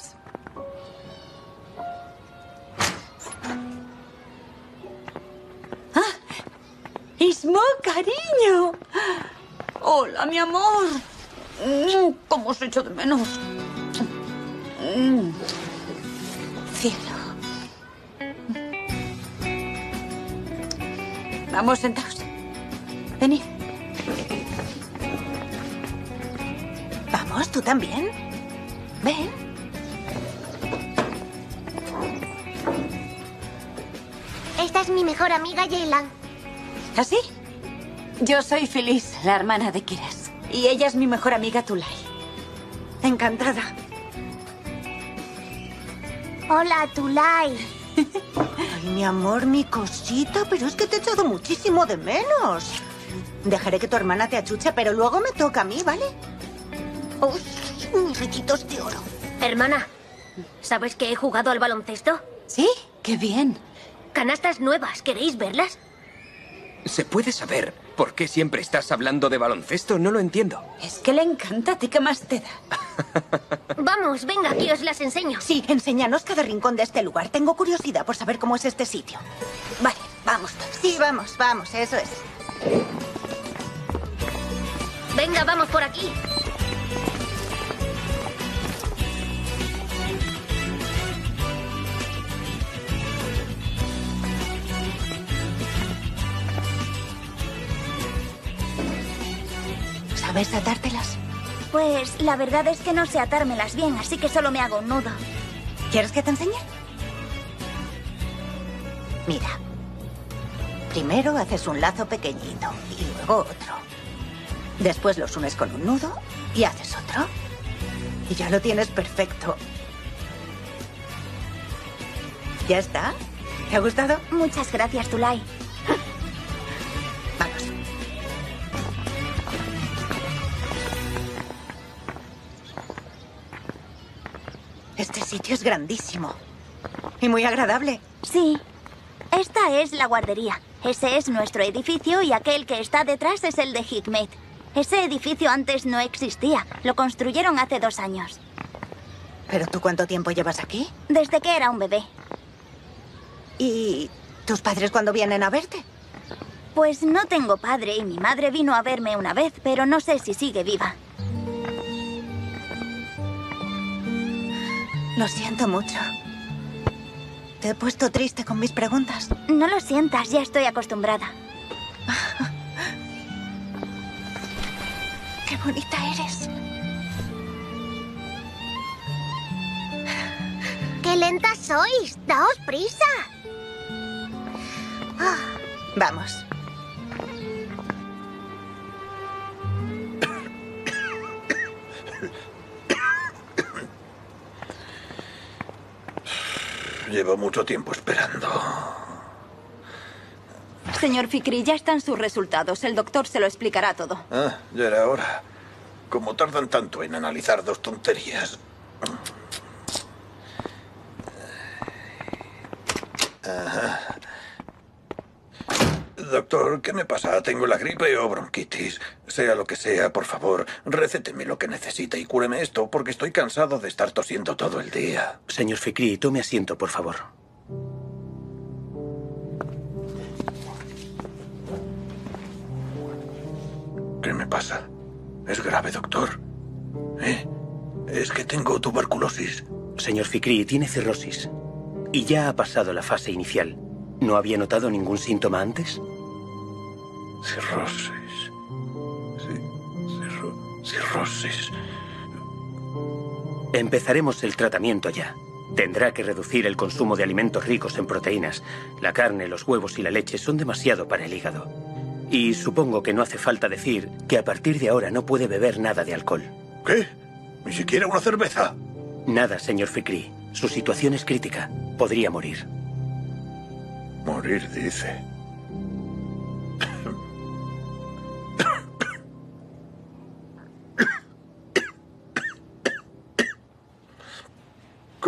Ismo, cariño. Hola, mi amor. Mm, ¿Cómo os echo de menos? Mm. Cielo. Vamos, sentaos. Venid. Vamos, tú también. Ven. Esta es mi mejor amiga, Jaylan. ¿Así? Yo soy Feliz, la hermana de Kiras. Y ella es mi mejor amiga, Tulay. Encantada. Hola, Tulay. Ay, mi amor, mi cosita, pero es que te he echado muchísimo de menos. Dejaré que tu hermana te achuche, pero luego me toca a mí, ¿vale? Uy, mis ricitos de oro. Hermana, ¿sabes que he jugado al baloncesto? ¿Sí? ¡Qué bien! Canastas nuevas, ¿queréis verlas? ¿Se puede saber por qué siempre estás hablando de baloncesto? No lo entiendo. Es que le encanta. ¿A ti qué más te da? Vamos, venga, aquí os las enseño. Sí, enséñanos cada rincón de este lugar. Tengo curiosidad por saber cómo es este sitio. Vale, vamos todos. Sí, vamos, vamos, eso es. Venga, vamos por aquí. ¿Sabes atártelas? Pues la verdad es que no sé atármelas bien, así que solo me hago un nudo. ¿Quieres que te enseñe? Mira. Primero haces un lazo pequeñito y luego otro. Después los unes con un nudo y haces otro. Y ya lo tienes perfecto. ¿Ya está? ¿Te ha gustado? Muchas gracias, Tulay. Vamos. Este sitio es grandísimo. Y muy agradable. Sí. Esta es la guardería. Ese es nuestro edificio y aquel que está detrás es el de Hikmet. Ese edificio antes no existía. Lo construyeron hace dos años. ¿Pero tú cuánto tiempo llevas aquí? Desde que era un bebé. ¿Y tus padres cuándo vienen a verte? Pues no tengo padre y mi madre vino a verme una vez, pero no sé si sigue viva. Lo siento mucho. Te he puesto triste con mis preguntas. No lo sientas, ya estoy acostumbrada. ¡Qué bonita eres! ¡Qué lentas sois! ¡Daos prisa! Ah, vamos. Llevo mucho tiempo esperando. Señor Fikri, ya están sus resultados. El doctor se lo explicará todo. Ah, ya era hora. ¿Cómo tardan tanto en analizar dos tonterías? Ajá. Doctor, ¿qué me pasa? ¿Tengo la gripe o bronquitis? Sea lo que sea, por favor, recéteme lo que necesite y cúreme esto, porque estoy cansado de estar tosiendo todo el día. Señor Fikri, tome asiento, por favor. ¿Qué me pasa? ¿Es grave, doctor? ¿Eh? Es que tengo tuberculosis. Señor Fikri, tiene cirrosis. Y ya ha pasado la fase inicial. ¿No había notado ningún síntoma antes? Cirrosis. Sí, cirro, cirrosis. Empezaremos el tratamiento ya. Tendrá que reducir el consumo de alimentos ricos en proteínas. La carne, los huevos y la leche son demasiado para el hígado. Y supongo que no hace falta decir que a partir de ahora no puede beber nada de alcohol. ¿Qué? ¿Ni siquiera una cerveza? Nada, señor Fikri. Su situación es crítica. Podría morir. Morir, dice.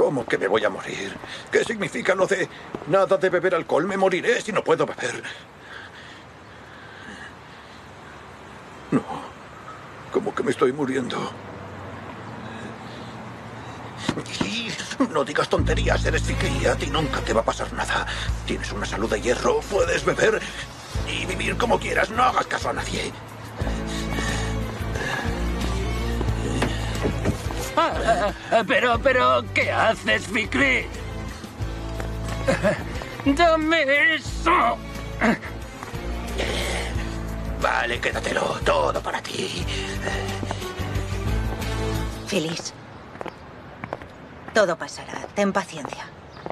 ¿Cómo que me voy a morir? ¿Qué significa lo de nada de beber alcohol? Me moriré si no puedo beber. No. ¿Cómo que me estoy muriendo? No digas tonterías, eres Fikri. A ti nunca te va a pasar nada. Tienes una salud de hierro, puedes beber y vivir como quieras. No hagas caso a nadie. Ah, pero, pero, ¿qué haces, Fikri? ¡Dame eso! Vale, quédatelo. Todo para ti. Feliz. Todo pasará. Ten paciencia.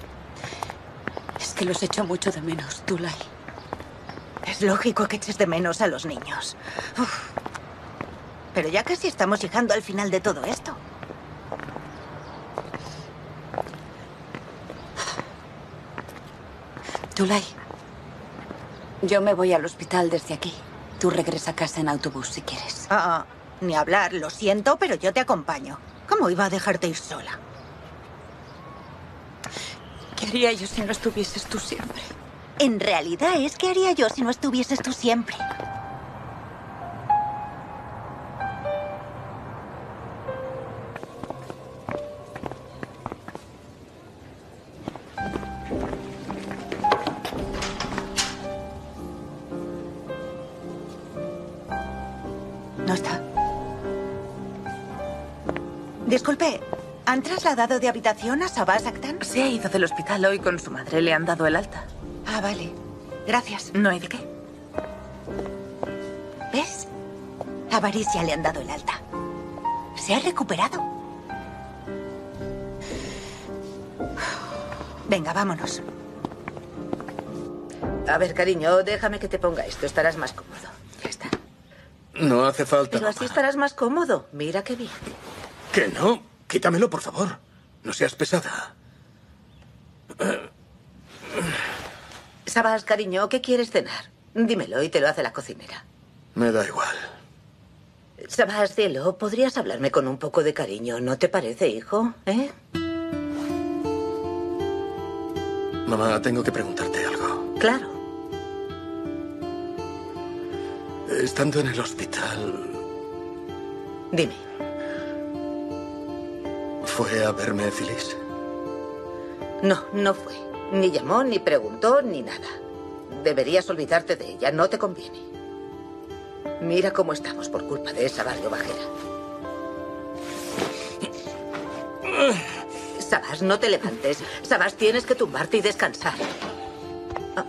Es que los echo mucho de menos, Tulay. Es lógico que eches de menos a los niños. Uf. Pero ya casi estamos llegando al final de todo esto. Tulay, yo me voy al hospital desde aquí. Tú regresa a casa en autobús si quieres. Ah, ni hablar. Lo siento, pero yo te acompaño. ¿Cómo iba a dejarte ir sola? ¿Qué haría yo si no estuvieses tú siempre? En realidad es ¿qué haría yo si no estuvieses tú siempre? No está. Disculpe, ¿han trasladado de habitación a Sabas Akhtan? Se ha ido del hospital hoy con su madre. Le han dado el alta. Ah, vale. Gracias. No hay de qué. ¿Ves? A Varicia le han dado el alta. Se ha recuperado. Venga, vámonos. A ver, cariño, déjame que te ponga esto. Estarás más cómodo. Ya está. No hace falta. Pero así estarás más cómodo. Mira qué bien. Que no. Quítamelo, por favor. No seas pesada. Sabas, cariño, ¿qué quieres cenar? Dímelo y te lo hace la cocinera. Me da igual. Sabas, cielo, podrías hablarme con un poco de cariño, ¿no te parece, hijo? ¿Eh? Mamá, tengo que preguntarte algo. Claro. Estando en el hospital... Dime. ¿Fue a verme Phyllis? No, no fue. Ni llamó, ni preguntó, ni nada. Deberías olvidarte de ella, no te conviene. Mira cómo estamos por culpa de esa barrio bajera. Sabas, no te levantes. Sabas, tienes que tumbarte y descansar. Ah.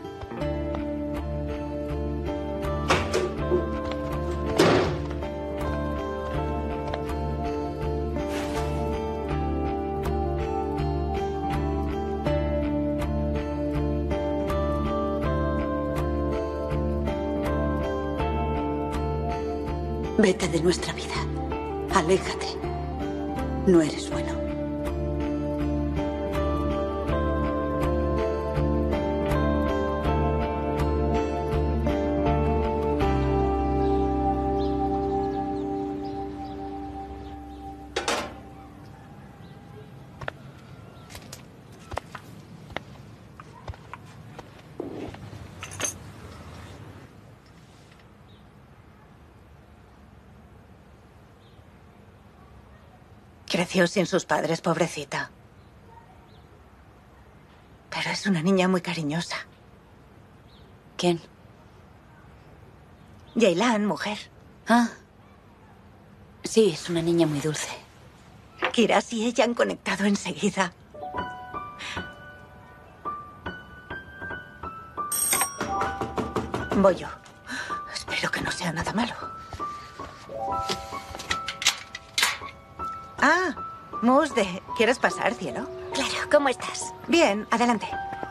Vete de nuestra vida. Aléjate. No eres bueno. Creció sin sus padres, pobrecita. Pero es una niña muy cariñosa. ¿Quién? Yeilan, mujer. Ah. Sí, es una niña muy dulce. Kiraz y ella han conectado enseguida. Voy yo. Espero que no sea nada malo. Ah, Musde. ¿Quieres pasar, cielo? Claro, ¿cómo estás? Bien, adelante.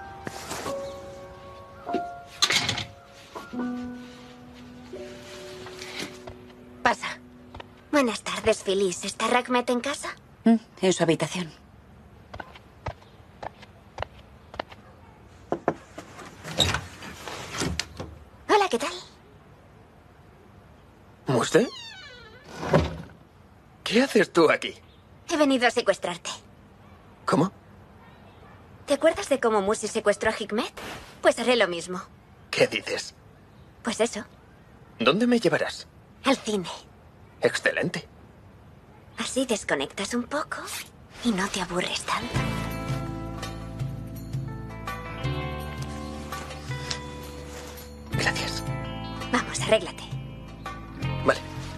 Pasa. Buenas tardes, Phyllis. ¿Está Rakhmet en casa? Mm, en su habitación. Hola, ¿qué tal? ¿Cómo? ¿Te acuerdas de cómo Musi secuestró a Hikmet? Pues haré lo mismo. ¿Qué dices? Pues eso, ¿Dónde me llevarás? al cine. Excelente. Así desconectas un poco y no te aburres tanto. Gracias. Vamos, arréglate. Vale.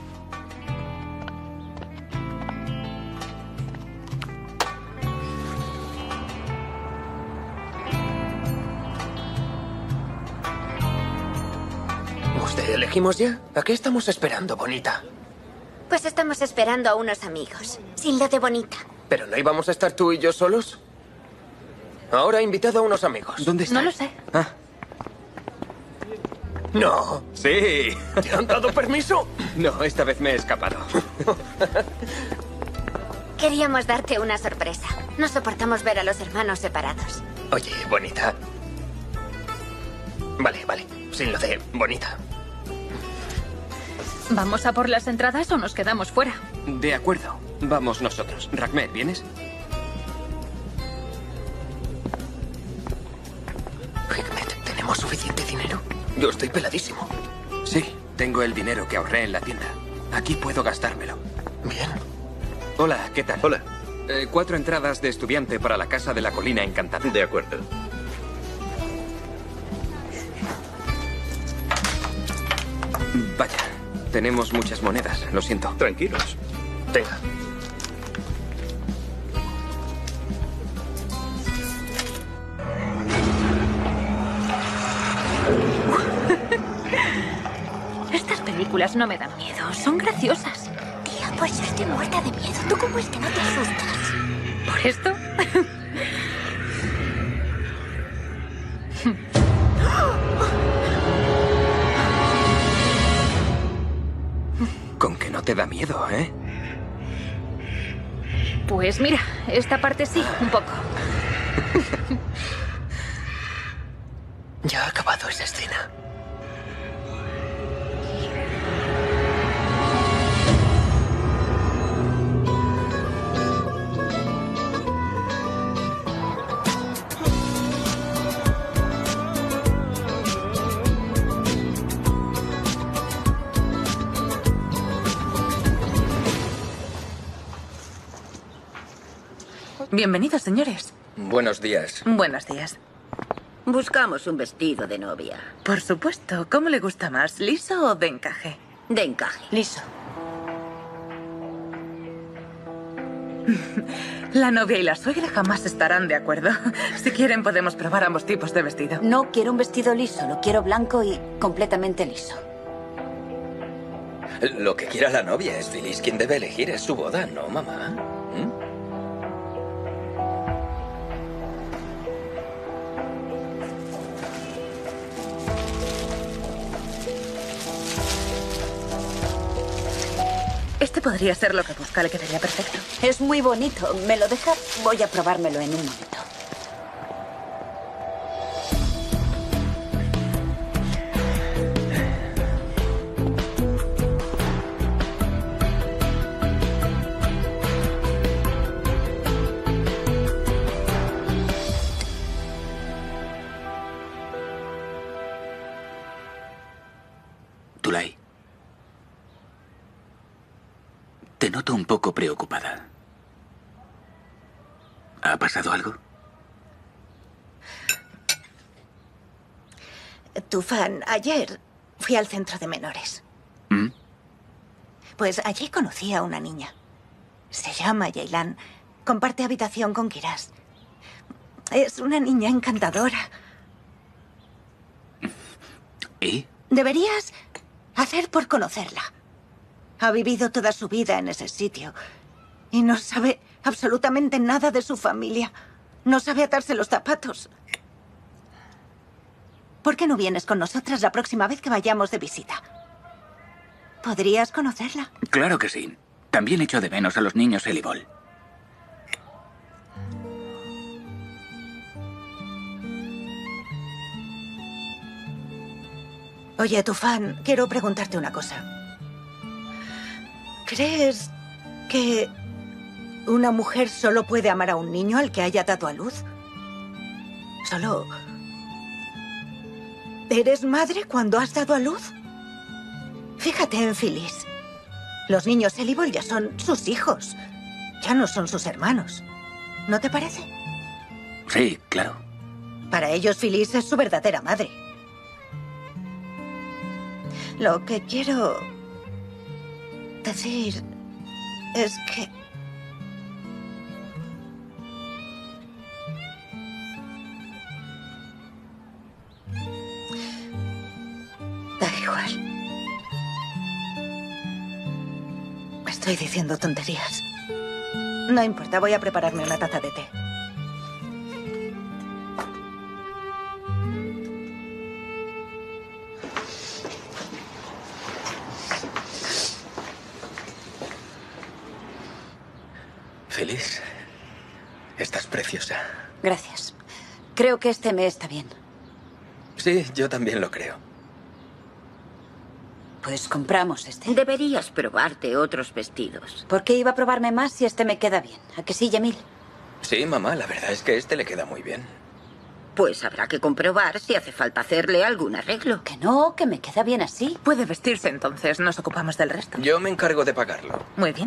¿Usted elegimos ya? ¿A qué estamos esperando, bonita? Pues estamos esperando a unos amigos. Sin lo de bonita. ¿Pero no íbamos a estar tú y yo solos? Ahora he invitado a unos amigos. ¿Dónde No lo sé. Ah. No. Sí. ¿Te han dado permiso? No, esta vez me he escapado. Queríamos darte una sorpresa. No soportamos ver a los hermanos separados. Oye, bonita. Vale, vale. Sin lo de bonita. ¿Vamos a por las entradas o nos quedamos fuera? De acuerdo. Vamos nosotros. Ragmed, ¿vienes? Hikmet, ¿tenemos suficiente dinero? Yo estoy peladísimo. Sí, tengo el dinero que ahorré en la tienda. Aquí puedo gastármelo. Bien. Hola, ¿qué tal? Hola. Eh, cuatro entradas de estudiante para la Casa de la Colina Encantada. De acuerdo. Vaya, tenemos muchas monedas, lo siento. Tranquilos. Tenga. Estas películas no me dan miedo, son graciosas. Tía, pues yo estoy muerta de miedo. ¿Tú cómo es que no te asustas? ¿Por esto? Con que no te da miedo, ¿eh? Pues mira, esta parte sí, un poco. Ya ha acabado esa escena. Bienvenidos, señores. Buenos días. Buenos días. Buscamos un vestido de novia. Por supuesto. ¿Cómo le gusta más, liso o de encaje? De encaje. Liso. La novia y la suegra jamás estarán de acuerdo. Si quieren, podemos probar ambos tipos de vestido. No quiero un vestido liso, lo quiero blanco y completamente liso. Lo que quiera la novia es Phyllis quien debe elegir. Es su boda, ¿no, mamá? ¿Mm? Este podría ser lo que busca, le quedaría perfecto. Es muy bonito. ¿Me lo deja? Voy a probármelo en un momento. Tulay. Te noto un poco preocupada. ¿Ha pasado algo? Tufan, ayer fui al centro de menores. ¿Mm? Pues allí conocí a una niña. Se llama Yailan. Comparte habitación con Kiraz. Es una niña encantadora. ¿Y? Deberías hacer por conocerla. Ha vivido toda su vida en ese sitio y no sabe absolutamente nada de su familia. No sabe atarse los zapatos. ¿Por qué no vienes con nosotras la próxima vez que vayamos de visita? ¿Podrías conocerla? Claro que sí. También echo de menos a los niños Elibol. Oye, Tufan, quiero preguntarte una cosa. ¿Crees que una mujer solo puede amar a un niño al que haya dado a luz. Solo... ¿Eres madre cuando has dado a luz? Fíjate en Phyllis. Los niños Elibol ya son sus hijos. Ya no son sus hermanos. ¿No te parece? Sí, claro. Para ellos Phyllis es su verdadera madre. Lo que quiero decir es que... Da igual. Estoy diciendo tonterías. No importa, voy a prepararme una taza de té. Phyllis, estás preciosa. Gracias. Creo que este me está bien. Sí, yo también lo creo. Pues compramos este. Deberías probarte otros vestidos. ¿Por qué iba a probarme más si este me queda bien? ¿A que sí, Yamil? Sí, mamá, la verdad es que este le queda muy bien. Pues habrá que comprobar si hace falta hacerle algún arreglo. Que no, que me queda bien así. Puede vestirse entonces, nos ocupamos del resto. Yo me encargo de pagarlo. Muy bien.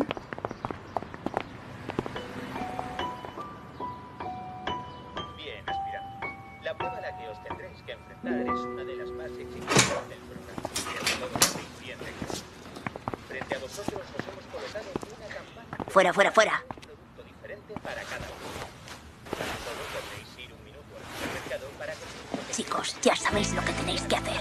Bien, aspirante. La prueba a la que os tendréis que enfrentar es una de las más exigentes del programa. Todos sabéis bien de qué. Frente a vosotros os hemos colocado una campana. Fuera, fuera, fuera. Un producto diferente para cada uno. Solo podréis ir un minuto al supermercado para que... Chicos, ya sabéis lo que tenéis que hacer.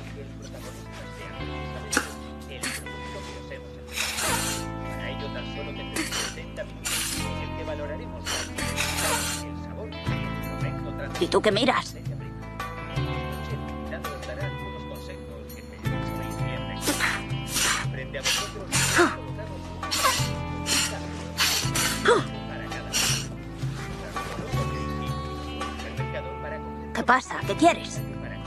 El producto que os hemos enviado. Para ello tan solo tendréis setenta minutos en el que valoraremos el sabor y el correcto trato. ¿Y tú qué miras? Frente a vosotros ¿Qué pasa? ¿Qué quieres?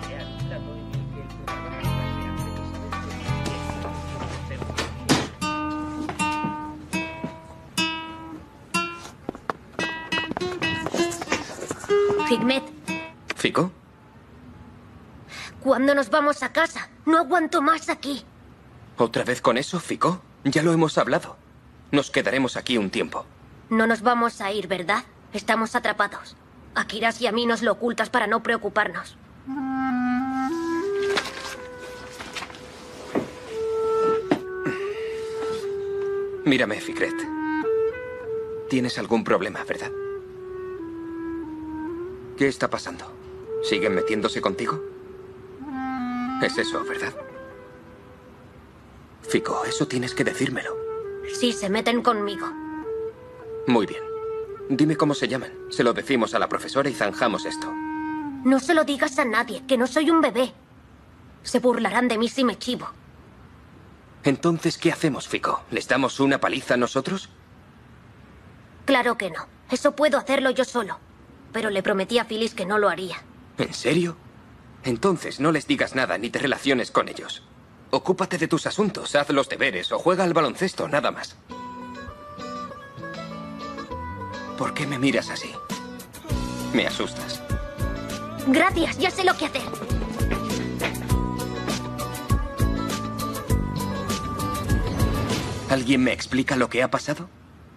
Figmet, ¿Fico? ¿cuándo nos vamos a casa? No aguanto más aquí. ¿Otra vez con eso, Fico? Ya lo hemos hablado. Nos quedaremos aquí un tiempo. No nos vamos a ir, ¿verdad? Estamos atrapados. A Kiras y a mí nos lo ocultas para no preocuparnos. Mírame, Fikret. Tienes algún problema, ¿verdad? ¿Qué está pasando? ¿Siguen metiéndose contigo? Es eso, ¿verdad? Fico, eso tienes que decírmelo. Sí, se meten conmigo. Muy bien. Dime cómo se llaman. Se lo decimos a la profesora y zanjamos esto. No se lo digas a nadie, que no soy un bebé. Se burlarán de mí si me chivo. Entonces, ¿qué hacemos, Fico? ¿Les damos una paliza a nosotros? Claro que no. Eso puedo hacerlo yo solo. Pero le prometí a Phyllis que no lo haría. ¿En serio? Entonces no les digas nada ni te relaciones con ellos. Ocúpate de tus asuntos, haz los deberes o juega al baloncesto, nada más. ¿Por qué me miras así? Me asustas. Gracias, ya sé lo que hacer. ¿Alguien me explica lo que ha pasado?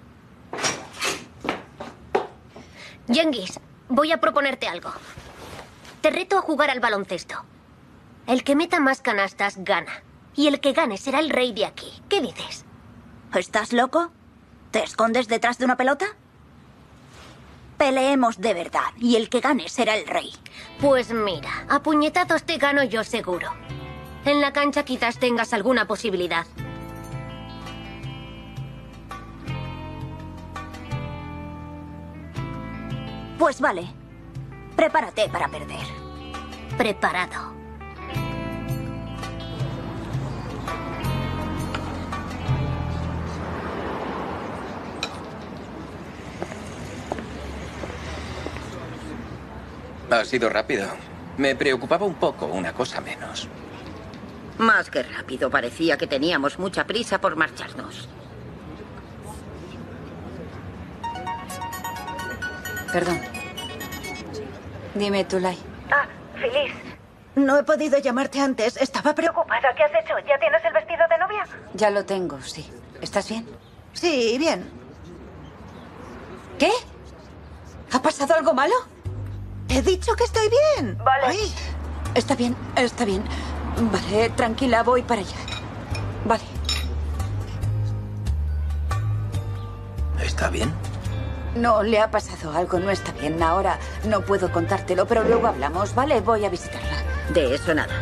Yenghis, voy a proponerte algo. Te reto a jugar al baloncesto. El que meta más canastas gana. Y el que gane será el rey de aquí. ¿Qué dices? ¿Estás loco? ¿Te escondes detrás de una pelota? Peleemos de verdad y el que gane será el rey. Pues mira, a puñetazos te gano yo seguro. En la cancha quizás tengas alguna posibilidad. Pues vale. Prepárate para perder. Preparado. Ha sido rápido. Me preocupaba un poco, una cosa menos. Más que rápido, parecía que teníamos mucha prisa por marcharnos. Perdón. Dime, Tulay. Ah, Feliz. No he podido llamarte antes. Estaba preocupada. ¿Qué has hecho? ¿Ya tienes el vestido de novia? Ya lo tengo, sí. ¿Estás bien? Sí, bien. ¿Qué? ¿Ha pasado algo malo? Te he dicho que estoy bien. Vale. Ay, está bien, está bien. Vale, tranquila, voy para allá. Vale. ¿Está bien? No, le ha pasado algo, no está bien. Ahora no puedo contártelo, pero luego hablamos, ¿vale? Voy a visitarla. De eso nada.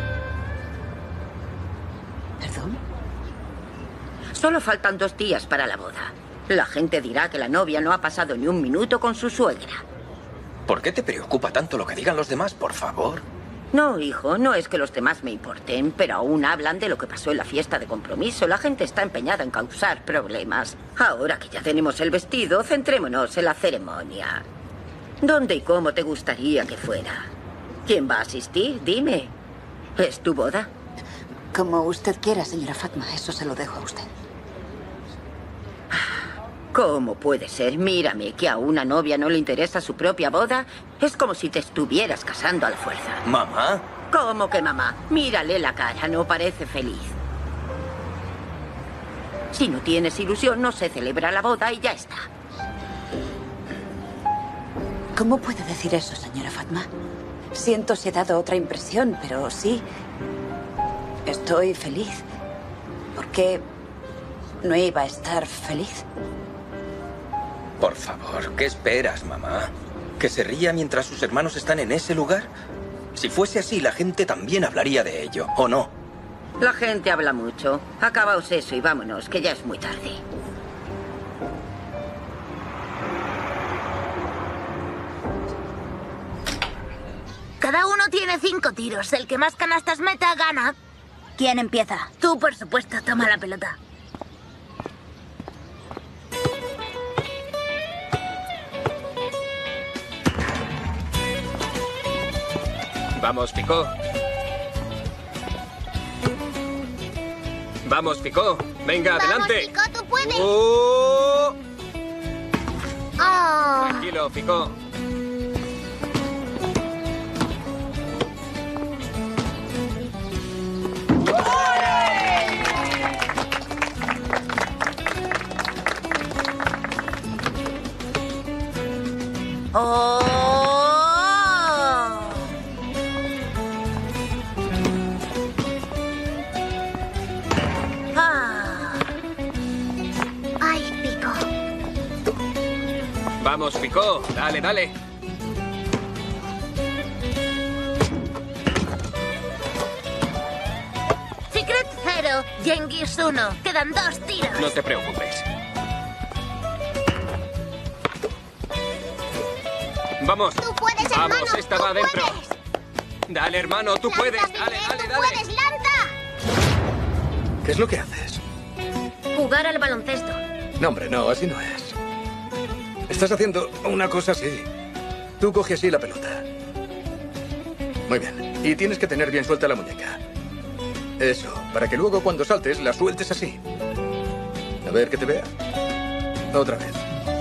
¿Perdón? Solo faltan dos días para la boda. La gente dirá que la novia no ha pasado ni un minuto con su suegra. ¿Por qué te preocupa tanto lo que digan los demás, por favor? No, hijo, no es que los demás me importen, pero aún hablan de lo que pasó en la fiesta de compromiso. La gente está empeñada en causar problemas. Ahora que ya tenemos el vestido, centrémonos en la ceremonia. ¿Dónde y cómo te gustaría que fuera? ¿Quién va a asistir? Dime. ¿Es tu boda? Como usted quiera, señora Fatma. Eso se lo dejo a usted. ¿Cómo puede ser? Mírame, que a una novia no le interesa su propia boda. Es como si te estuvieras casando a la fuerza. ¿Mamá? ¿Cómo que mamá? Mírale la cara, no parece feliz. Si no tienes ilusión, no se celebra la boda y ya está. ¿Cómo puede decir eso, señora Fatma? Siento si he dado otra impresión, pero sí. Estoy feliz. ¿Por qué no iba a estar feliz? Por favor, ¿qué esperas, mamá? ¿Que se ría mientras sus hermanos están en ese lugar? Si fuese así, la gente también hablaría de ello, ¿o no? La gente habla mucho. Acabaos eso y vámonos, que ya es muy tarde. Cada uno tiene cinco tiros. El que más canastas meta, gana. ¿Quién empieza? Tú, por supuesto. Toma la pelota. Vamos, Picó. Vamos, Picó. Venga, adelante. Vamos, Picó, tú puedes. ¡Oh! Oh. Tranquilo, Picó. Oh. Ah. Ay, Picó. Vamos, Picó. Dale, dale. Secret cero, Genghis uno. Quedan dos tiros. No te preocupes. Vamos. Tú puedes, Vamos, hermano. esta tú va adentro. puedes. Dale, hermano, tú Lanza, puedes. Secret, Dale, dale, tú dale. puedes, lanza. ¿Qué es lo que haces? Jugar al baloncesto. No, hombre, no, así no es. Estás haciendo una cosa así. Tú coge así la pelota. Muy bien. Y tienes que tener bien suelta la muñeca. Eso, para que luego cuando saltes la sueltes así. A ver que te vea. Otra vez.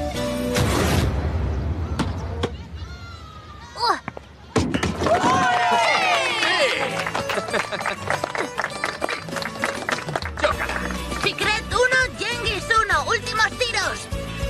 Secret uno, Genghis uno. Últimos tiros.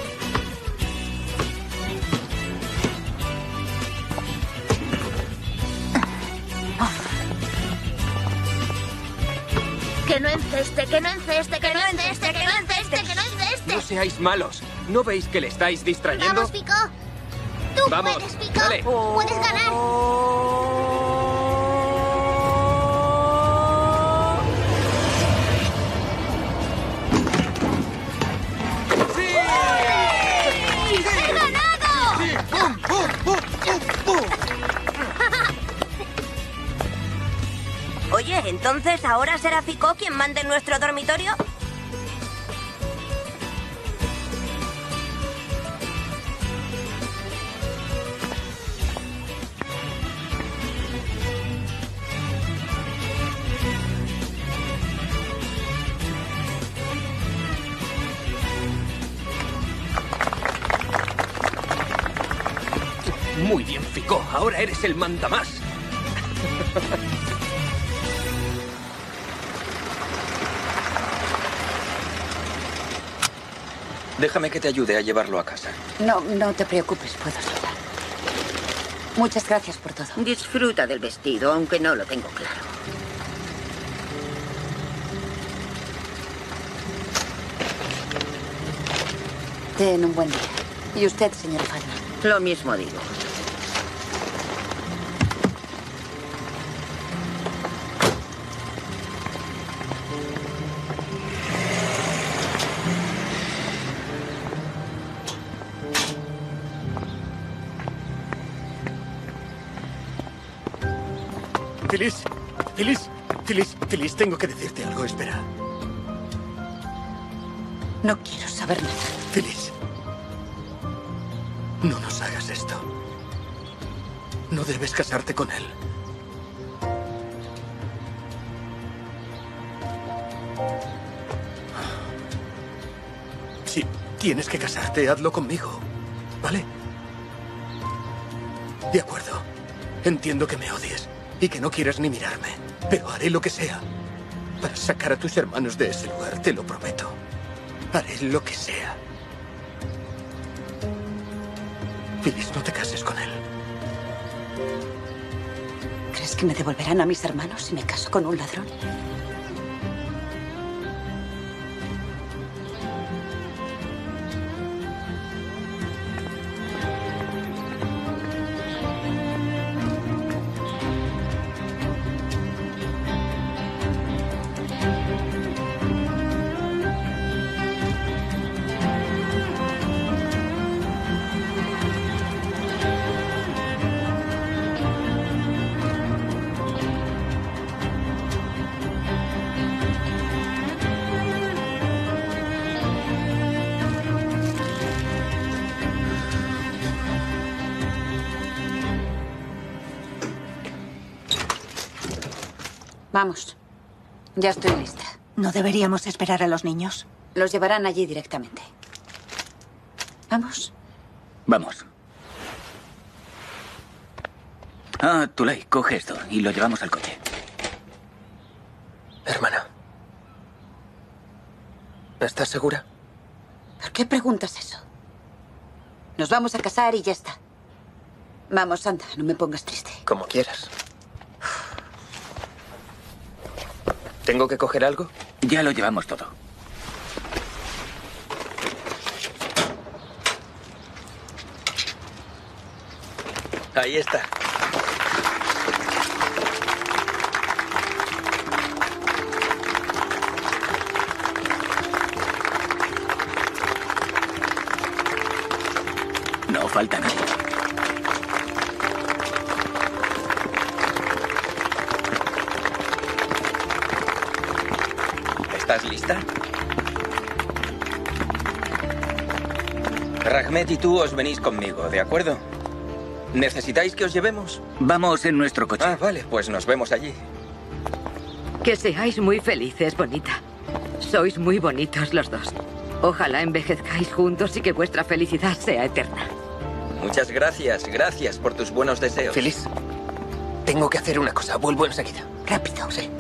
Que no enceste, que no enceste, que no enceste, que no enceste, que no enceste. No seáis malos. ¿No veis que le estáis distrayendo? Vamos, Picó. Tú Vamos, puedes, Picó. dale. Puedes ganar. ¡He ganado! Oye, entonces, ¿ahora será Picó quien mande en nuestro dormitorio? Muy bien, Ficó. Ahora eres el mandamás. Déjame que te ayude a llevarlo a casa. No, no te preocupes, puedo sola. Muchas gracias por todo. Disfruta del vestido, aunque no lo tengo claro. Ten un buen día. ¿Y usted, señora Fatma? Lo mismo digo. Phyllis, Phyllis, Phyllis, Phyllis, tengo que decirte algo, espera. No quiero saber nada. Phyllis, no nos hagas esto. No debes casarte con él. Si tienes que casarte, hazlo conmigo, ¿vale? De acuerdo. Entiendo que me odies y que no quieras ni mirarme, pero haré lo que sea para sacar a tus hermanos de ese lugar, te lo prometo. Haré lo que sea. Phyllis, no te cases con él. ¿Crees que me devolverán a mis hermanos si me caso con un ladrón? Vamos. Ya estoy lista. ¿No deberíamos esperar a los niños? Los llevarán allí directamente. ¿Vamos? Vamos. Ah, Tulay, coge esto y lo llevamos al coche. Hermana. ¿Estás segura? ¿Por qué preguntas eso? Nos vamos a casar y ya está. Vamos, anda, no me pongas triste. Como quieras. ¿Tengo que coger algo? Ya lo llevamos todo. Ahí está. No falta nadie. ¿Estás lista? Rahmet y tú os venís conmigo, ¿de acuerdo? ¿Necesitáis que os llevemos? Vamos en nuestro coche. Ah, vale, pues nos vemos allí. Que seáis muy felices, bonita. Sois muy bonitos los dos. Ojalá envejezcáis juntos y que vuestra felicidad sea eterna. Muchas gracias, gracias por tus buenos deseos. Feliz. Tengo que hacer una cosa, vuelvo enseguida. Rápido. Sí.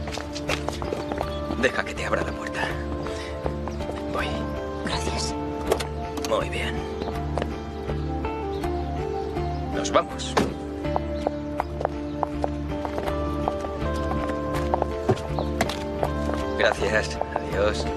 Deja que te abra la puerta. Voy. Gracias. Muy bien. Nos vamos. Gracias. Adiós.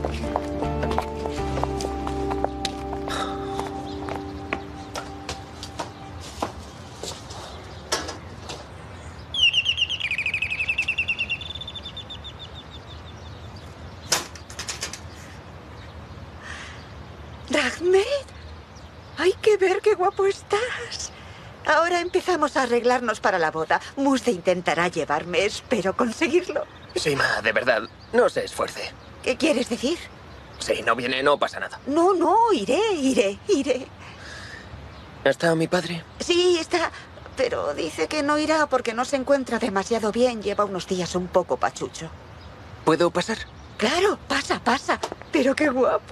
Rahmet, hay que ver qué guapo estás. Ahora empezamos a arreglarnos para la boda. Musde intentará llevarme, espero conseguirlo. Sí, ma, de verdad, no se esfuerce. ¿Qué quieres decir? Si no viene, no pasa nada. No, no, iré, iré, iré. ¿Está mi padre? Sí, está, pero dice que no irá porque no se encuentra demasiado bien. Lleva unos días un poco pachucho. ¿Puedo pasar? Claro, pasa, pasa. Pero qué guapo.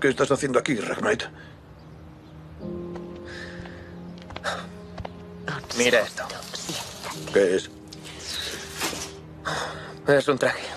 ¿Qué estás haciendo aquí, Ragnet? Mira esto. ¿Qué es? Es un traje.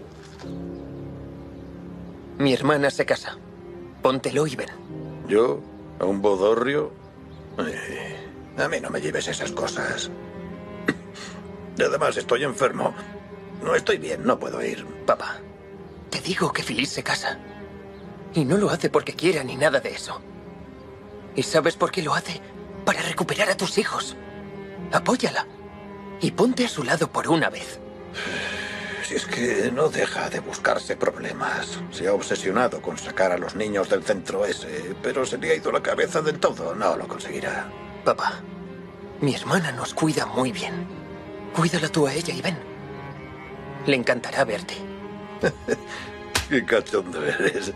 Mi hermana se casa. Póntelo y ven. ¿Yo? ¿A un bodorrio? Eh, a mí no me lleves esas cosas. Y además estoy enfermo. No estoy bien, no puedo ir. Papá, te digo que Phyllis se casa. Y no lo hace porque quiera ni nada de eso. ¿Y sabes por qué lo hace? Para recuperar a tus hijos. Apóyala. Y ponte a su lado por una vez. Si es que no deja de buscarse problemas. Se ha obsesionado con sacar a los niños del centro ese, pero se le ha ido la cabeza del todo. No lo conseguirá. Papá, mi hermana nos cuida muy bien. Cuídala tú a ella y ven. Le encantará verte. Qué cachondo eres.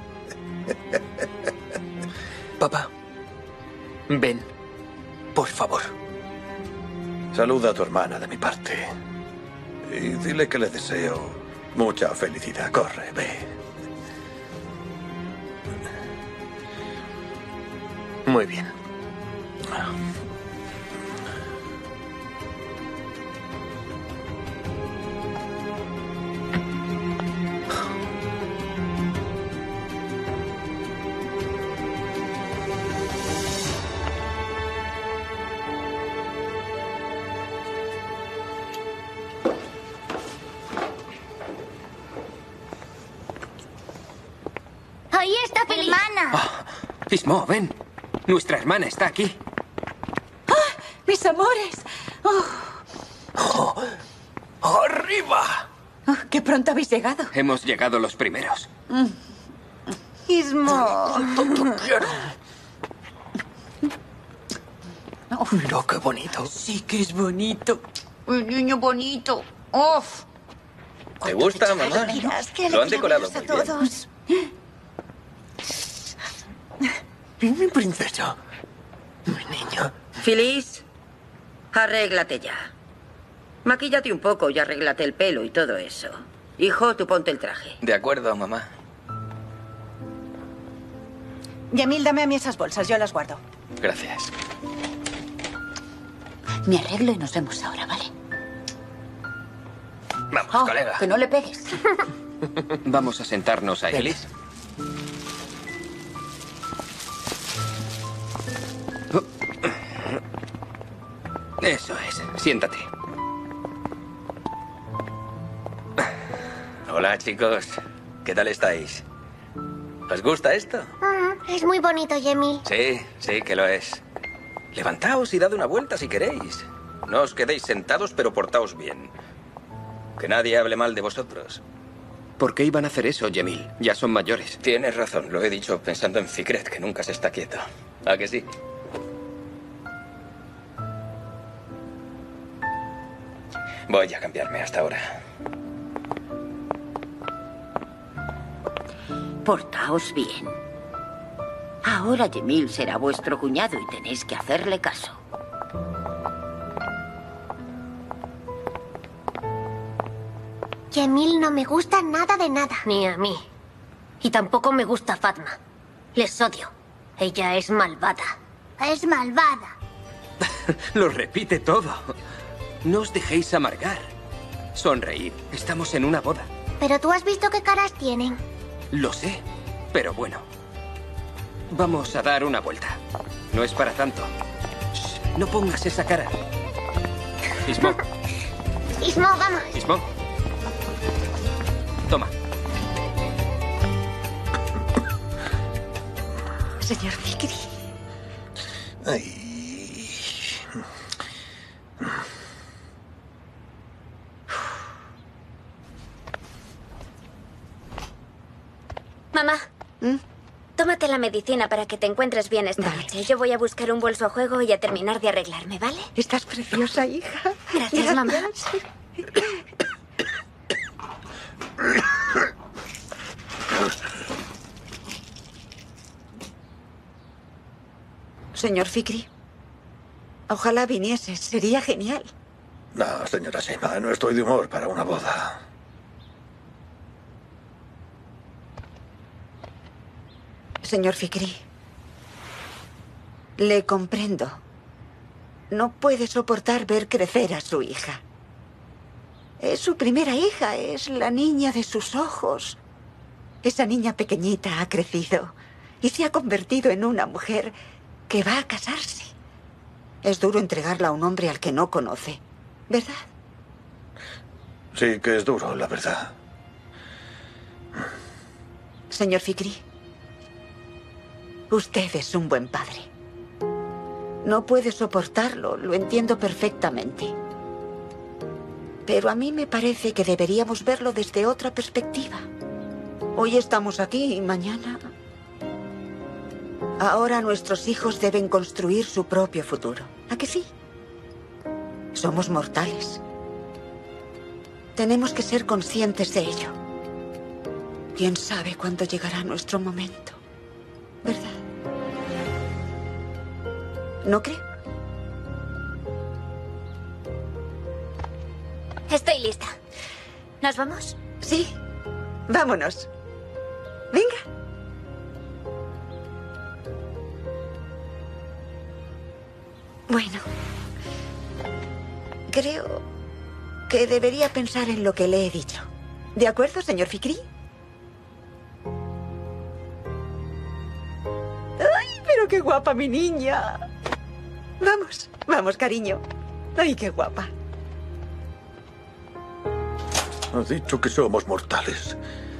Papá, ven, por favor. Saluda a tu hermana de mi parte. Y dile que le deseo mucha felicidad. Corre, ve. Muy bien. Ahí está, Phyllis. Hermana. Ismo, ven. Nuestra hermana está aquí. ¡Ah! ¡Mis amores! Oh. Oh, ¡arriba! Oh, ¡qué pronto habéis llegado! Hemos llegado los primeros. Mm. Ismo. Tanto quiero. Oh, mira qué bonito. Sí que es bonito. Un niño bonito. ¡Uf! ¿Te gusta, mamá? Lo han decorado muy bien. Todos. Mi princesa. Mi niña. Phyllis, arréglate ya. Maquíllate un poco y arréglate el pelo y todo eso. Hijo, tú ponte el traje. De acuerdo, mamá. Yamil, dame a mí esas bolsas, yo las guardo. Gracias. Me arreglo y nos vemos ahora, ¿vale? Vamos, Oh, colega. que no le pegues. Vamos a sentarnos ahí. ¿Feliz? Eso es. Siéntate. Hola, chicos. ¿Qué tal estáis? ¿Os gusta esto? Mm, es muy bonito, Yemil. Sí, sí que lo es. Levantaos y dad una vuelta si queréis. No os quedéis sentados, pero portaos bien. Que nadie hable mal de vosotros. ¿Por qué iban a hacer eso, Yemil? Ya son mayores. Tienes razón, lo he dicho pensando en Fikret, que nunca se está quieto. ¿A que sí? Voy a cambiarme hasta ahora. Portaos bien. Ahora Yemil será vuestro cuñado y tenéis que hacerle caso. Yemil no me gusta nada de nada. Ni a mí. Y tampoco me gusta Fatma. Les odio. Ella es malvada. Es malvada. Lo repite todo. No os dejéis amargar. Sonreíd. Estamos en una boda. Pero tú has visto qué caras tienen. Lo sé, pero bueno. Vamos a dar una vuelta. No es para tanto. Shh, no pongas esa cara. Ismo. Ismo, vamos. Ismo. Toma. Señor Fikri. Ay. Mamá, tómate la medicina para que te encuentres bien esta Vale. noche. Yo voy a buscar un bolso a juego y a terminar de arreglarme, ¿vale? Estás preciosa, hija. Gracias, mamá. Señor Fikri, ojalá vinieses. Sería genial. No, señora Seima, no estoy de humor para una boda. Señor Fikri, le comprendo. No puede soportar ver crecer a su hija. Es su primera hija, es la niña de sus ojos. Esa niña pequeñita ha crecido y se ha convertido en una mujer que va a casarse. Es duro entregarla a un hombre al que no conoce, ¿verdad? Sí que es duro, la verdad. Señor Fikri, usted es un buen padre. No puede soportarlo, lo entiendo perfectamente. Pero a mí me parece que deberíamos verlo desde otra perspectiva. Hoy estamos aquí y mañana... Ahora nuestros hijos deben construir su propio futuro. ¿A que sí? Somos mortales. Tenemos que ser conscientes de ello. ¿Quién sabe cuándo llegará nuestro momento? ¿Verdad? ¿No cree? Estoy lista. ¿Nos vamos? Sí. Vámonos. Venga. Bueno. Creo que debería pensar en lo que le he dicho. ¿De acuerdo, señor Fikri? ¡Ay, pero qué guapa mi niña! Vamos, vamos, cariño. ¡Ay, qué guapa! Has dicho que somos mortales.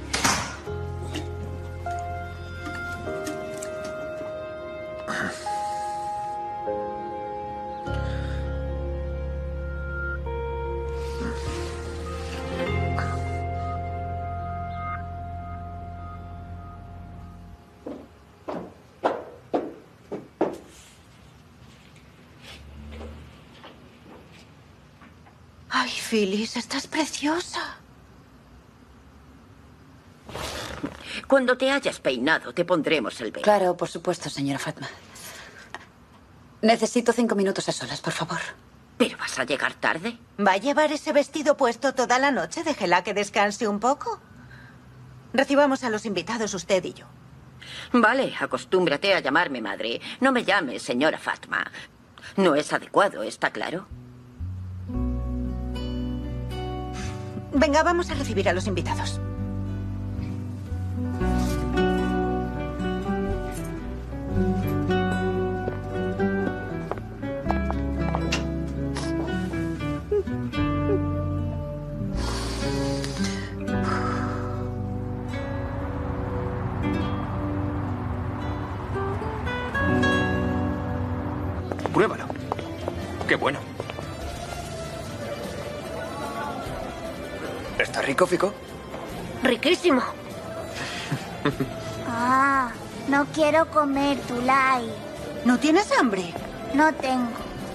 Ay, Phyllis, estás preciosa. Cuando te hayas peinado, te pondremos el velo. Claro, por supuesto, señora Fatma. Necesito cinco minutos a solas, por favor. ¿Pero vas a llegar tarde? ¿Va a llevar ese vestido puesto toda la noche? Déjela que descanse un poco. Recibamos a los invitados usted y yo. Vale, acostúmbrate a llamarme madre. No me llames señora Fatma. No es adecuado, ¿está claro? Venga, vamos a recibir a los invitados. Pruébalo. Qué bueno. ¿Está rico, Fico? Riquísimo. Ah, no quiero comer, Tulay. ¿No tienes hambre? No tengo.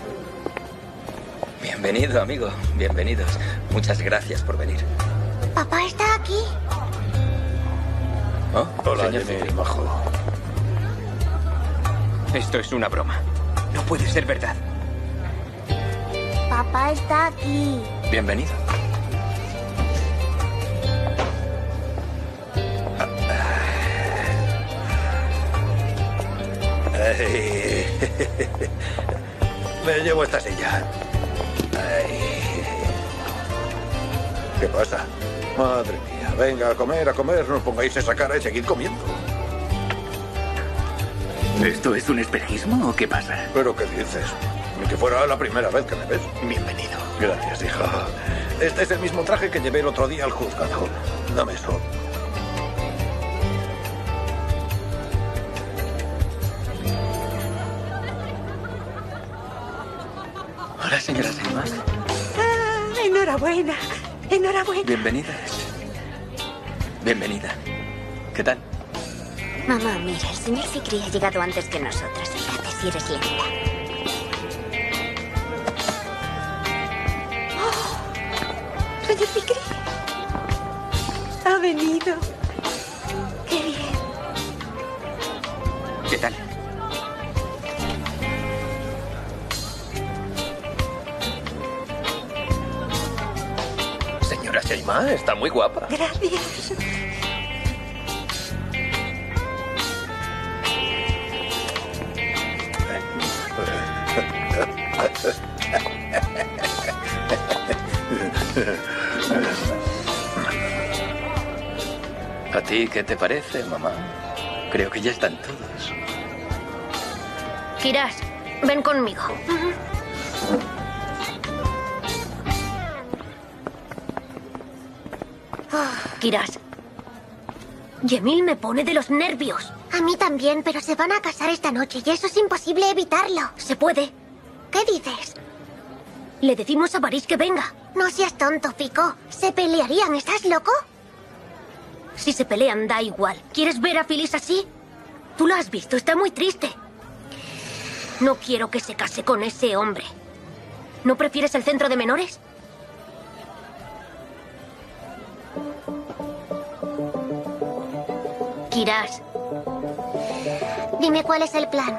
Bienvenido, amigo. Bienvenidos. Muchas gracias por venir. ¿Papá está aquí? Oh, Hola, señor Jimmy, Fikri. majo. Esto es una broma. No puede ser verdad. Papá está aquí. Bienvenido. Ay. Me llevo esta silla. Ay. ¿Qué pasa? Madre mía, venga a comer, a comer, no os pongáis esa cara y seguid comiendo. ¿Esto es un espejismo o qué pasa? ¿Pero qué dices? Ni que fuera la primera vez que me ves. Bienvenido. Gracias, hijo. Este es el mismo traje que llevé el otro día al juzgado. Dame eso. Hola, señora Selma. Ah, enhorabuena. Enhorabuena. Bienvenida. Bienvenida. ¿Qué tal? Mamá, mira, el señor Fikri ha llegado antes que nosotros. Fíjate si eres lenta. Oh, señor Fikri. Ha venido. Qué bien. ¿Qué tal? Señora Sheima, está muy guapa. Gracias. ¿A ti qué te parece, mamá? Creo que ya están todos. Kiras, ven conmigo. Kiras. Yemil me pone de los nervios. A mí también, pero se van a casar esta noche y eso es imposible evitarlo. Se puede. ¿Qué dices? Le decimos a Baris que venga. No seas tonto, Fico. Se pelearían, ¿estás loco? Si se pelean, da igual. ¿Quieres ver a Phyllis así? Tú lo has visto, está muy triste. No quiero que se case con ese hombre. ¿No prefieres el centro de menores? Kiras. Dime cuál es el plan.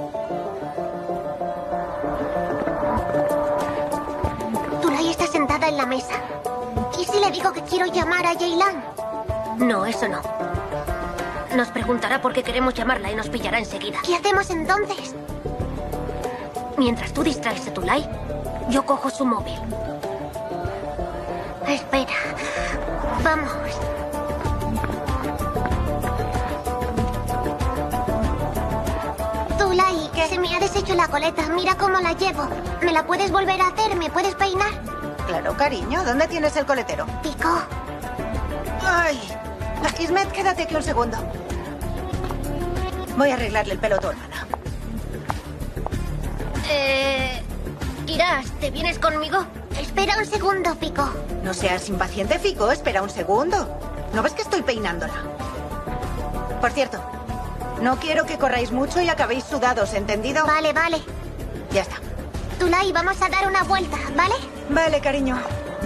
Tulay está sentada en la mesa. ¿Y si le digo que quiero llamar a Ceylan? No, eso no. Nos preguntará por qué queremos llamarla y nos pillará enseguida. ¿Qué hacemos entonces? Mientras tú distraes a Tulay, yo cojo su móvil. Espera. Vamos. Tulay, que se me ha deshecho la coleta. Mira cómo la llevo. ¿Me la puedes volver a hacer? ¿Me puedes peinar? Claro, cariño. ¿Dónde tienes el coletero? Pico. Ay. Ismet, quédate aquí un segundo. Voy a arreglarle el pelo a tu hermana. Eh... Kiras, ¿te vienes conmigo? Espera un segundo, Fico. No seas impaciente, Fico. Espera un segundo. ¿No ves que estoy peinándola? Por cierto, no quiero que corráis mucho y acabéis sudados, ¿entendido? Vale, vale. Ya está. Tulay, vamos a dar una vuelta, ¿vale? Vale, cariño.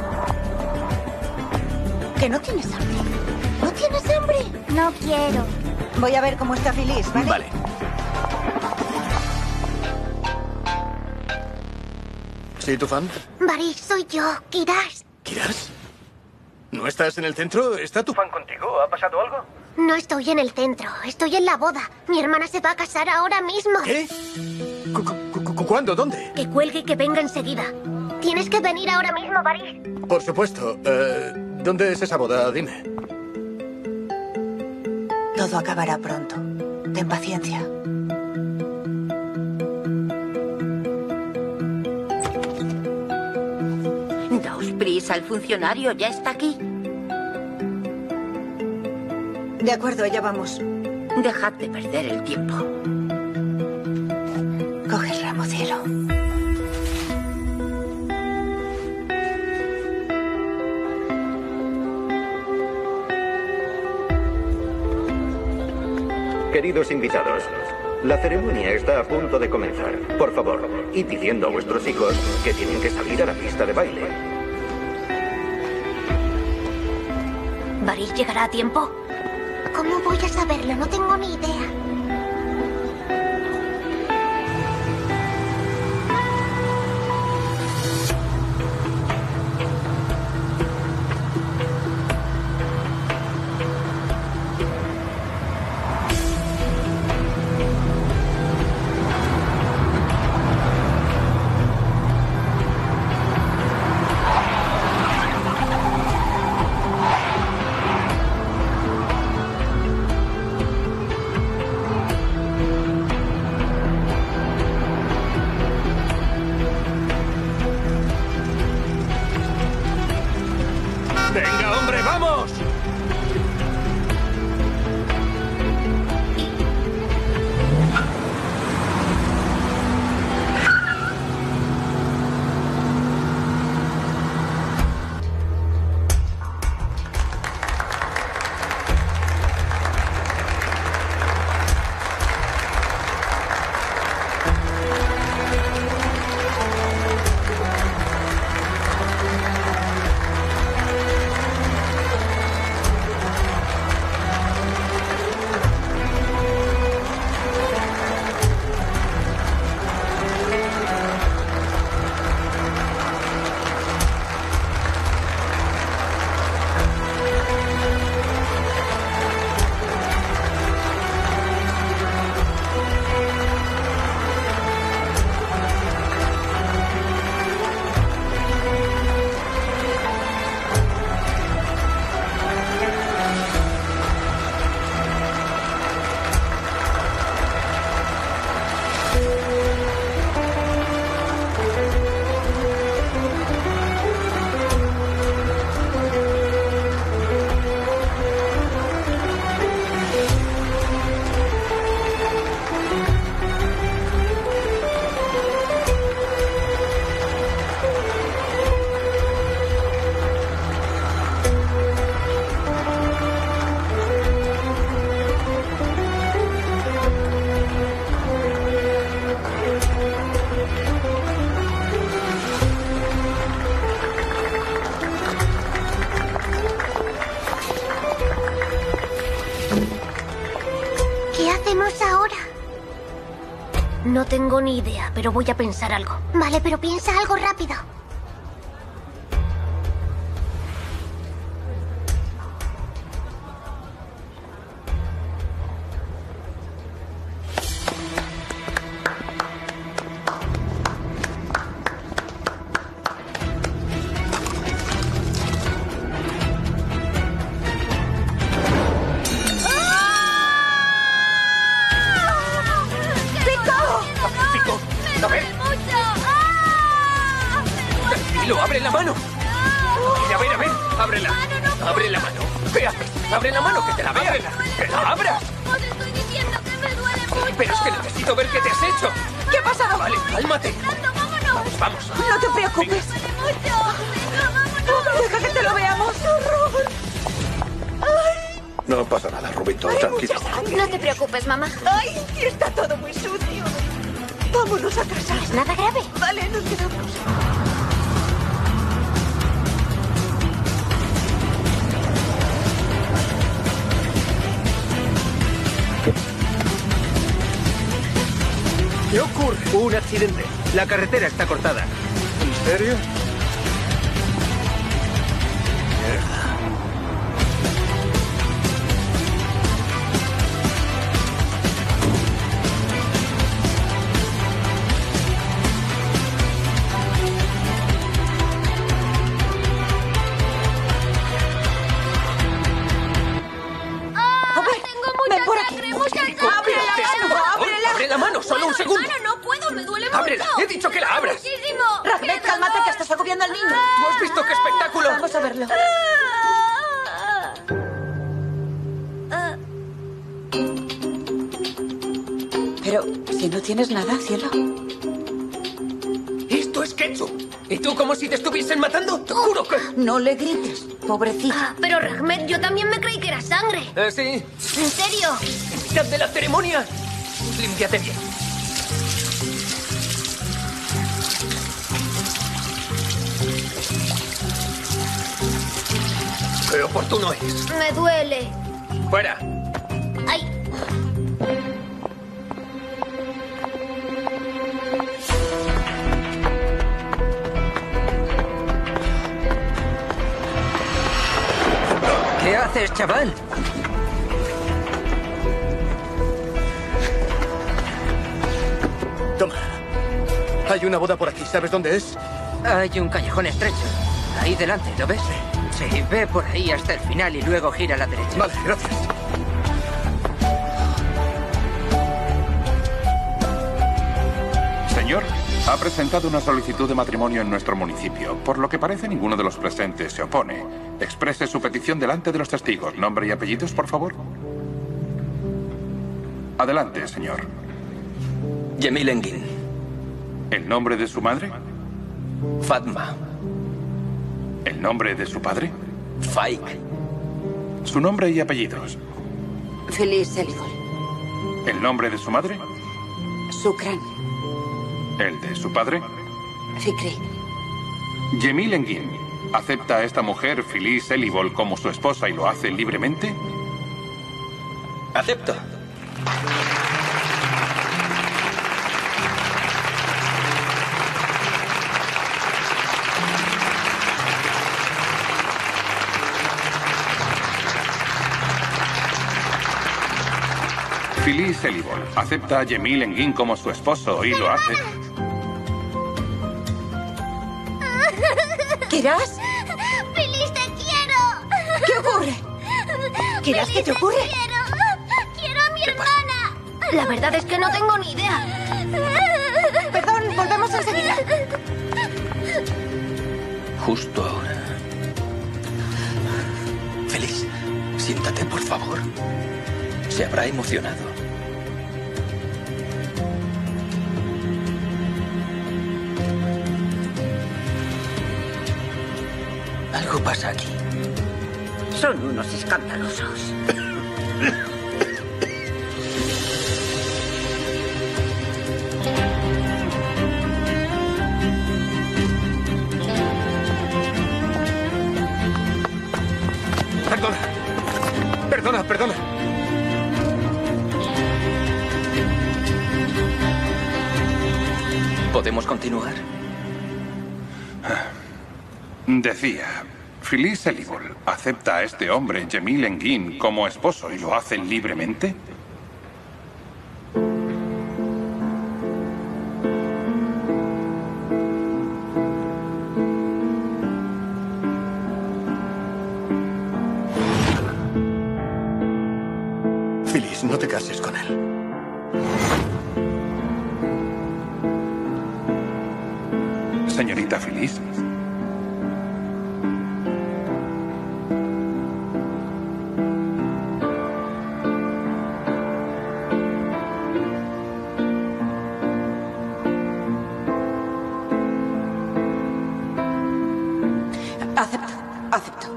¿Que no tienes hambre? ¿No tienes hambre? No quiero. Voy a ver cómo está Phyllis, ¿vale? Vale. ¿Sí, tu fan? Baris, soy yo, Kiras. ¿Kiras? ¿No estás en el centro? ¿Está tu fan contigo? ¿Ha pasado algo? No estoy en el centro, estoy en la boda. Mi hermana se va a casar ahora mismo. ¿Qué? ¿Cu- cu- cu- ¿Cuándo? ¿Dónde? Que cuelgue y que venga enseguida. Tienes que venir ahora mismo, Baris. Por supuesto. Eh, ¿Dónde es esa boda? Dime. Todo acabará pronto. Ten paciencia. Daos prisa, el funcionario ya está aquí. De acuerdo, ya vamos. Dejad de perder el tiempo. Coge el ramo, cielo. Queridos invitados, la ceremonia está a punto de comenzar. Por favor, id diciendo a vuestros hijos que tienen que salir a la pista de baile. ¿Baris llegará a tiempo? ¿Cómo voy a saberlo? No tengo ni idea. No tengo ni idea, pero voy a pensar algo. Vale, pero piensa algo rápido. A ver. Tranquilo, abre la mano. A ver, a ver, ábrela. Abre la mano. ¿Qué haces? Abre la mano, que te la vea. ¡Que la abras! Os estoy diciendo que me duele mucho. Pero es que necesito ver qué te has hecho. ¿Qué ha pasado? Vale, cálmate. ¡Vámonos! Vamos. No te preocupes. Deja que te lo veamos. ¡Horror! ¡Ay! No pasa nada, Rubito, Ay, tranquilo. mucha sangre. No te preocupes, mamá. ¡Ay! Está todo muy sucio. Vámonos a casa. ¿Es nada grave? Vale, nos quedamos. ¿Qué ocurre? Un accidente. La carretera está cortada. ¿En serio? Ven por aquí. ¡Ábrela! ¡Abre la mano! ¡Solo un segundo! Mano, no puedo, me duele mucho. ¡Ábrela! ¡He dicho que la abras! Muchísimo. Ragnet, cálmate, que estás agobiando al niño. ¿Tú has visto qué espectáculo? Vamos a verlo. Pero, si no tienes nada, cielo. ¡Esto es ketchup! ¿Y tú como si te estuviesen matando? ¡Te juro que...! No le grites, pobrecita. Ah, pero Ragmet, yo también me creí que era sangre. ¿Eh, sí? ¿En serio? ¿En mitad de la ceremonia? Límpiate bien. ¡Qué oportuno es! Me duele. ¡Fuera! ¡Ay! ¿Qué haces, chaval? Toma. Hay una boda por aquí. ¿Sabes dónde es? Hay un callejón estrecho. Ahí delante, ¿lo ves? Sí, ve por ahí hasta el final y luego gira a la derecha. Vale, gracias. Señor, ha presentado una solicitud de matrimonio en nuestro municipio. Por lo que parece, ninguno de los presentes se opone. Exprese su petición delante de los testigos. Nombre y apellidos, por favor. Adelante, señor. Yemil Engin. ¿El nombre de su madre? Fatma. ¿El nombre de su padre? Faik. ¿Su nombre y apellidos? Feliz Elifol. ¿El nombre de su madre? Sukran. ¿El de su padre? Fikri. Yemil Engin, ¿acepta a esta mujer, Feliz Elifol, como su esposa y lo hace libremente? Acepto. Feliz Elifol, ¿acepta a Yemil Engin como su esposo y lo hace? ¿Kiraz? ¡Feliz, te quiero! ¿Qué ocurre? ¿Kiraz, qué te ocurre? ¡Te quiero! ¡Quiero a mi hermana! La verdad es que no tengo ni idea. Perdón, volvemos enseguida. Justo ahora. Feliz, siéntate, por favor. Se habrá emocionado. Algo pasa aquí. Son unos escandalosos. Perdona. Perdona, perdona. ¿Podemos continuar? Decía, Phyllis Elibol acepta a este hombre, Jemil Engin, como esposo y lo hace libremente. Phyllis, no te cases con él. Señorita Phyllis. Acepto, acepto.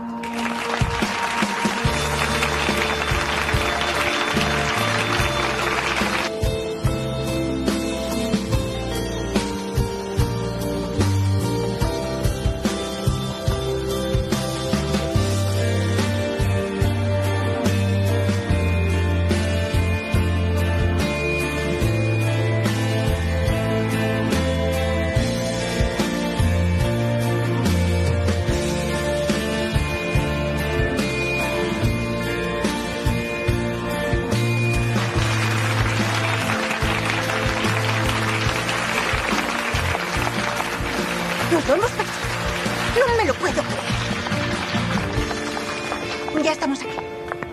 Nos lo hemos perdido. No me lo puedo creer. Ya estamos aquí.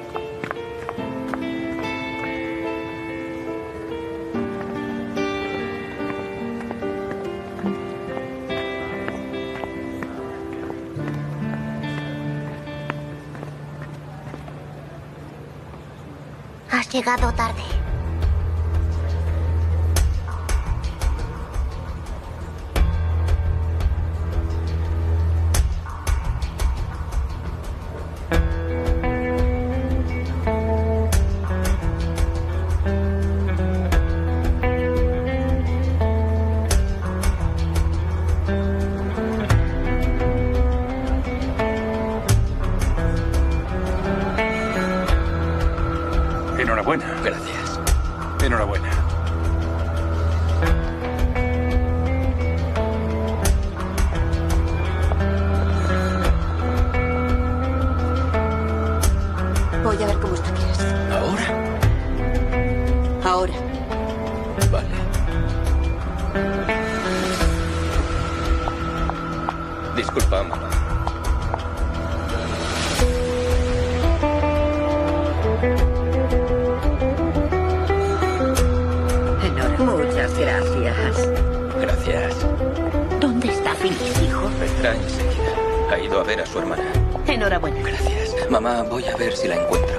Has llegado tarde. Enhorabuena. Gracias. Enhorabuena. Voy a ver cómo está Kiras. ¿Ahora? Ahora. Vale. Disculpa, mamá. Muchas gracias. Gracias. ¿Dónde está Phyllis, hijo? Vendrá enseguida. Ha ido a ver a su hermana. Enhorabuena. Gracias. Mamá, voy a ver si la encuentro.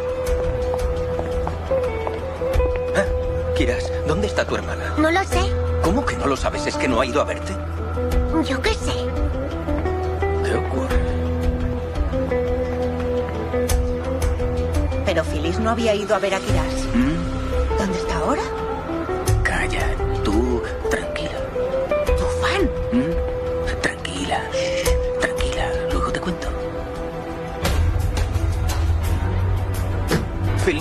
Ah, Kiras, ¿dónde está tu hermana? No lo sé. ¿Cómo que no lo sabes? ¿Es que no ha ido a verte? Yo qué sé. ¿Qué ocurre? Pero Phyllis no había ido a ver a Kiras. ¿Mm? ¿Dónde está ahora? Calla, tú tranquila. ¿Tufán? ¿Mm? Tranquila, shh, tranquila. Luego te cuento. Phyllis.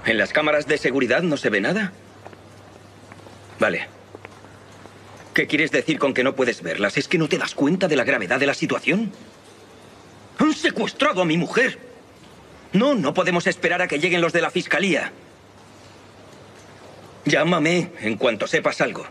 ¿En las cámaras de seguridad no se ve nada? Vale. ¿Qué quieres decir con que no puedes verlas? ¿Es que no te das cuenta de la gravedad de la situación? ¡Han secuestrado a mi mujer! No, no podemos esperar a que lleguen los de la fiscalía. Llámame en cuanto sepas algo.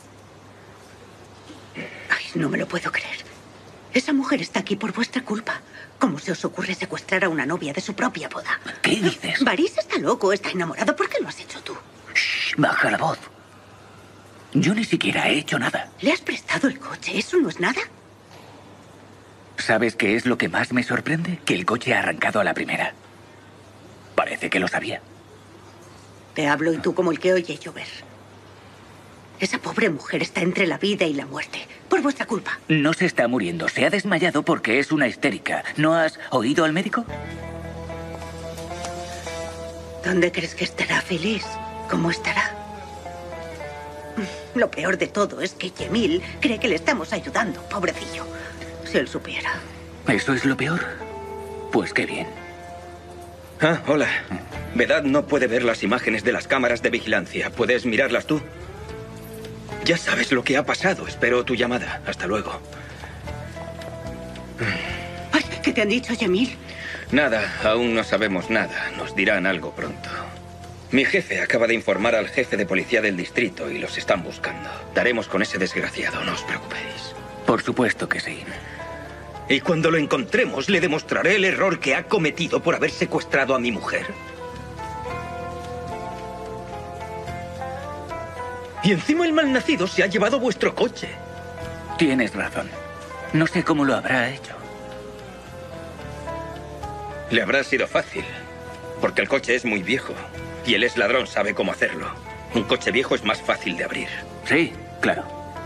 Ay, no me lo puedo creer. Esa mujer está aquí por vuestra culpa. ¿Cómo se os ocurre secuestrar a una novia de su propia boda? ¿Qué dices? Varys está loco, está enamorado. ¿Por qué lo has hecho tú? Shh, baja la voz. Yo ni siquiera he hecho nada. ¿Le has prestado el coche? ¿Eso no es nada? ¿Sabes qué es lo que más me sorprende? Que el coche ha arrancado a la primera. Parece que lo sabía. Te hablo y tú como el que oye llover. Esa pobre mujer está entre la vida y la muerte. Por vuestra culpa. No se está muriendo. Se ha desmayado porque es una histérica. ¿No has oído al médico? ¿Dónde crees que estará feliz? ¿Cómo estará? Lo peor de todo es que Yemil cree que le estamos ayudando, pobrecillo. Si él supiera. ¿Eso es lo peor? Pues qué bien. Ah, hola. Vedad no puede ver las imágenes de las cámaras de vigilancia. ¿Puedes mirarlas tú? Ya sabes lo que ha pasado. Espero tu llamada. Hasta luego. Ay, ¿qué te han dicho, Yemil? Nada, aún no sabemos nada. Nos dirán algo pronto. Mi jefe acaba de informar al jefe de policía del distrito y los están buscando. Daremos con ese desgraciado, no os preocupéis. Por supuesto que sí. Y cuando lo encontremos, le demostraré el error que ha cometido por haber secuestrado a mi mujer. Y encima el malnacido se ha llevado vuestro coche. Tienes razón. No sé cómo lo habrá hecho. Le habrá sido fácil, porque el coche es muy viejo. Y el ex ladrón sabe cómo hacerlo. Un coche viejo es más fácil de abrir. Sí, claro.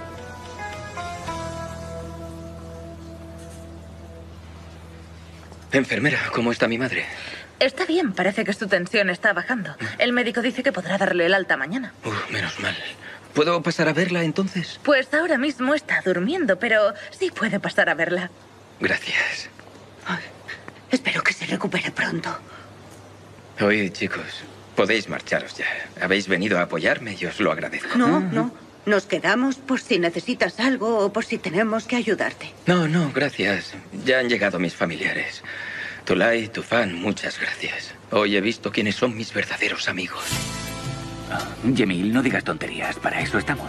Enfermera, ¿cómo está mi madre? Está bien, parece que su tensión está bajando. El médico dice que podrá darle el alta mañana. Uf, menos mal. ¿Puedo pasar a verla entonces? Pues ahora mismo está durmiendo, pero sí puede pasar a verla. Gracias. Ay, espero que se recupere pronto. Oye, chicos, podéis marcharos ya. Habéis venido a apoyarme y os lo agradezco. No, no. Nos quedamos por si necesitas algo o por si tenemos que ayudarte. No, no, gracias. Ya han llegado mis familiares. Tulay, Tufan, muchas gracias. Hoy he visto quiénes son mis verdaderos amigos. Oh, Yemil, no digas tonterías. Para eso estamos.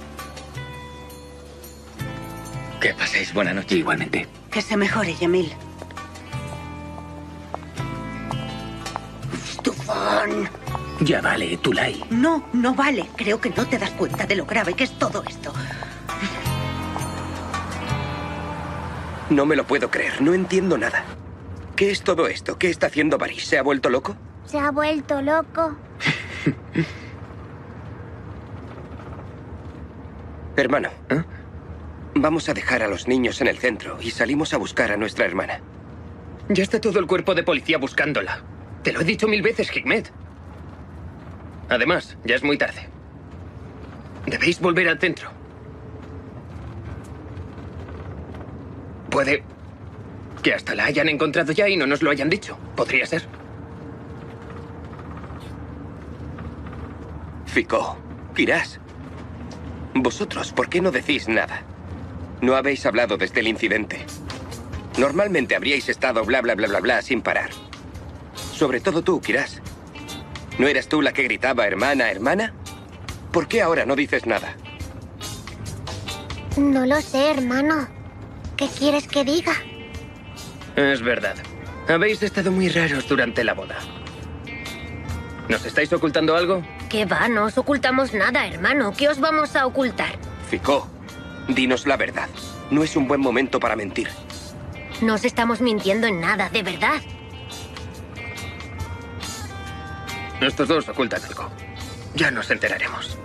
Que paséis buena noche. Igualmente. Que se mejore, Yemil. Tufan. Ya vale, Tulay. No, no vale. Creo que no te das cuenta de lo grave que es todo esto. No me lo puedo creer. No entiendo nada. ¿Qué es todo esto? ¿Qué está haciendo Varys? ¿Se ha vuelto loco? Se ha vuelto loco. Hermano, ¿eh? Vamos a dejar a los niños en el centro y salimos a buscar a nuestra hermana. Ya está todo el cuerpo de policía buscándola. Te lo he dicho mil veces, Hikmet. Además, ya es muy tarde. Debéis volver al centro. Puede que hasta la hayan encontrado ya y no nos lo hayan dicho. Podría ser. Ficó, Kiraz. Vosotros, ¿por qué no decís nada? No habéis hablado desde el incidente. Normalmente habríais estado bla bla bla bla bla sin parar. Sobre todo tú, Kiraz. ¿No eras tú la que gritaba hermana, hermana? ¿Por qué ahora no dices nada? No lo sé, hermano. ¿Qué quieres que diga? Es verdad. Habéis estado muy raros durante la boda. ¿Nos estáis ocultando algo? ¿Qué va? No os ocultamos nada, hermano. ¿Qué os vamos a ocultar? Ficó, dinos la verdad. No es un buen momento para mentir. No os estamos mintiendo en nada, de verdad. Estos dos ocultan algo. Ya nos enteraremos.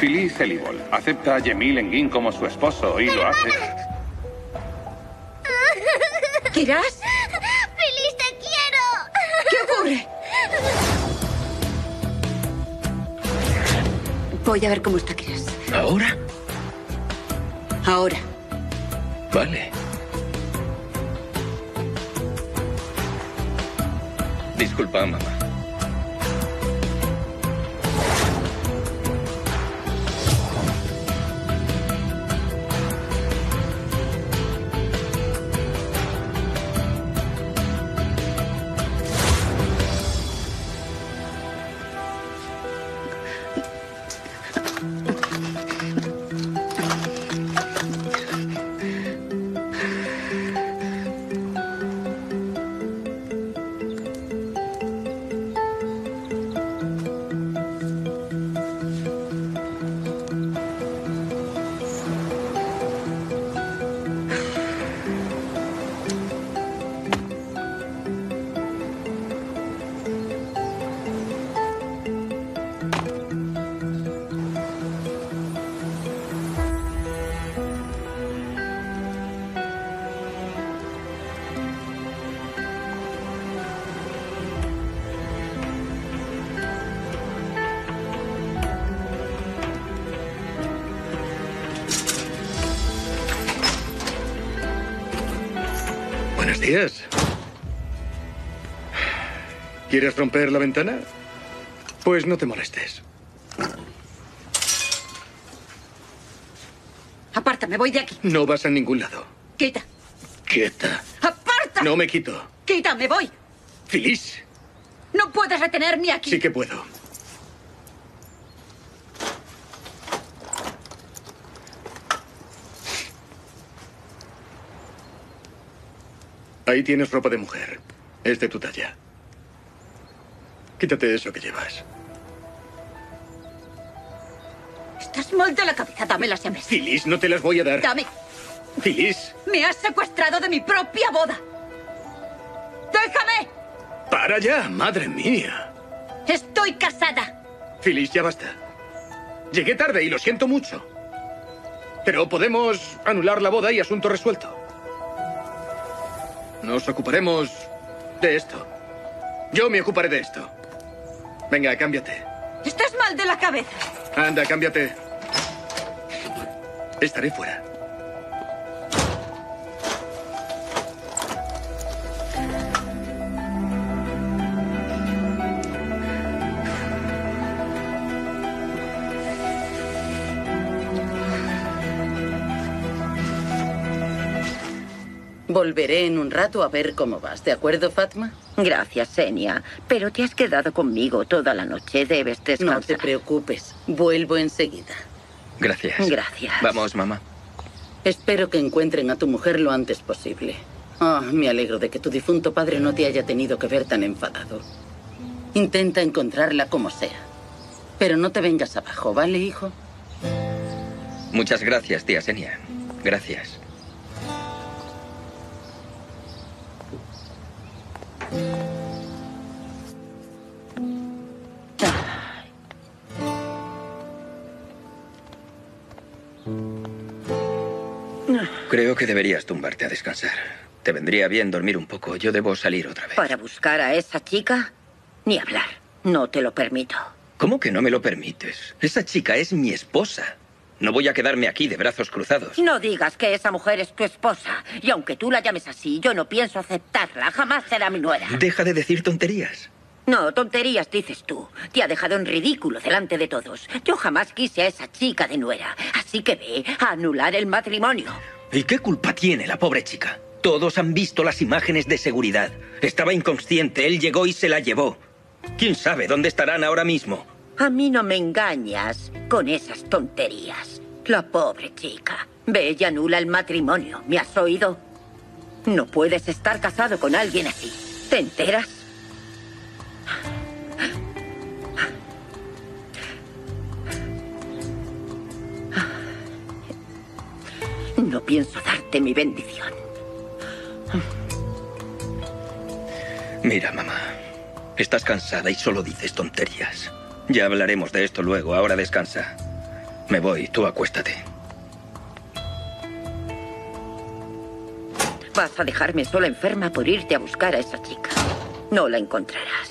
Phyllis Elibol acepta a Yemil Engin como su esposo y lo hace... ¿Kiras? ¡Phyllis, te quiero! ¿Qué ocurre? Voy a ver cómo está Kiras. ¿Ahora? Ahora. Vale. Disculpa, mamá. Buenos días. ¿Quieres romper la ventana? Pues no te molestes. Aparta, me voy de aquí. No vas a ningún lado. Quita. Quieta. ¡Aparta! No me quito. Quita, me voy. Phyllis. No puedes retenerme aquí. Sí que puedo. Ahí tienes ropa de mujer. Es de tu talla. Quítate eso que llevas. Estás mal de la cabeza. Dame las llaves. Phyllis, no te las voy a dar. Dame. Phyllis. Me has secuestrado de mi propia boda. ¡Déjame! Para ya, madre mía. Estoy casada. Phyllis, ya basta. Llegué tarde y lo siento mucho. Pero podemos anular la boda y asunto resuelto. Nos ocuparemos de esto. Yo me ocuparé de esto. Venga, cámbiate. Estás mal de la cabeza. Anda, cámbiate. Estaré fuera. Volveré en un rato a ver cómo vas, ¿de acuerdo, Fatma? Gracias, Senia. Pero te has quedado conmigo toda la noche. Debes descansar. No te preocupes. Vuelvo enseguida. Gracias. Gracias. Vamos, mamá. Espero que encuentren a tu mujer lo antes posible. Ah, me alegro de que tu difunto padre no te haya tenido que ver tan enfadado. Intenta encontrarla como sea. Pero no te vengas abajo, ¿vale, hijo? Muchas gracias, tía Senia. Gracias. Creo que deberías tumbarte a descansar. Te vendría bien dormir un poco. Yo debo salir otra vez. ¿Para buscar a esa chica? Ni hablar. No te lo permito. ¿Cómo que no me lo permites? Esa chica es mi esposa. No voy a quedarme aquí de brazos cruzados. No digas que esa mujer es tu esposa. Y aunque tú la llames así, yo no pienso aceptarla. Jamás será mi nuera. Deja de decir tonterías. No, tonterías dices tú. Te ha dejado en ridículo delante de todos. Yo jamás quise a esa chica de nuera. Así que ve a anular el matrimonio. ¿Y qué culpa tiene la pobre chica? Todos han visto las imágenes de seguridad. Estaba inconsciente, él llegó y se la llevó. ¿Quién sabe dónde estarán ahora mismo? A mí no me engañas con esas tonterías. La pobre chica. Ve y anula el matrimonio. ¿Me has oído? No puedes estar casado con alguien así. ¿Te enteras? No pienso darte mi bendición. Mira, mamá. Estás cansada y solo dices tonterías. Ya hablaremos de esto luego. Ahora descansa. Me voy, tú acuéstate. Vas a dejarme sola enferma por irte a buscar a esa chica. No la encontrarás.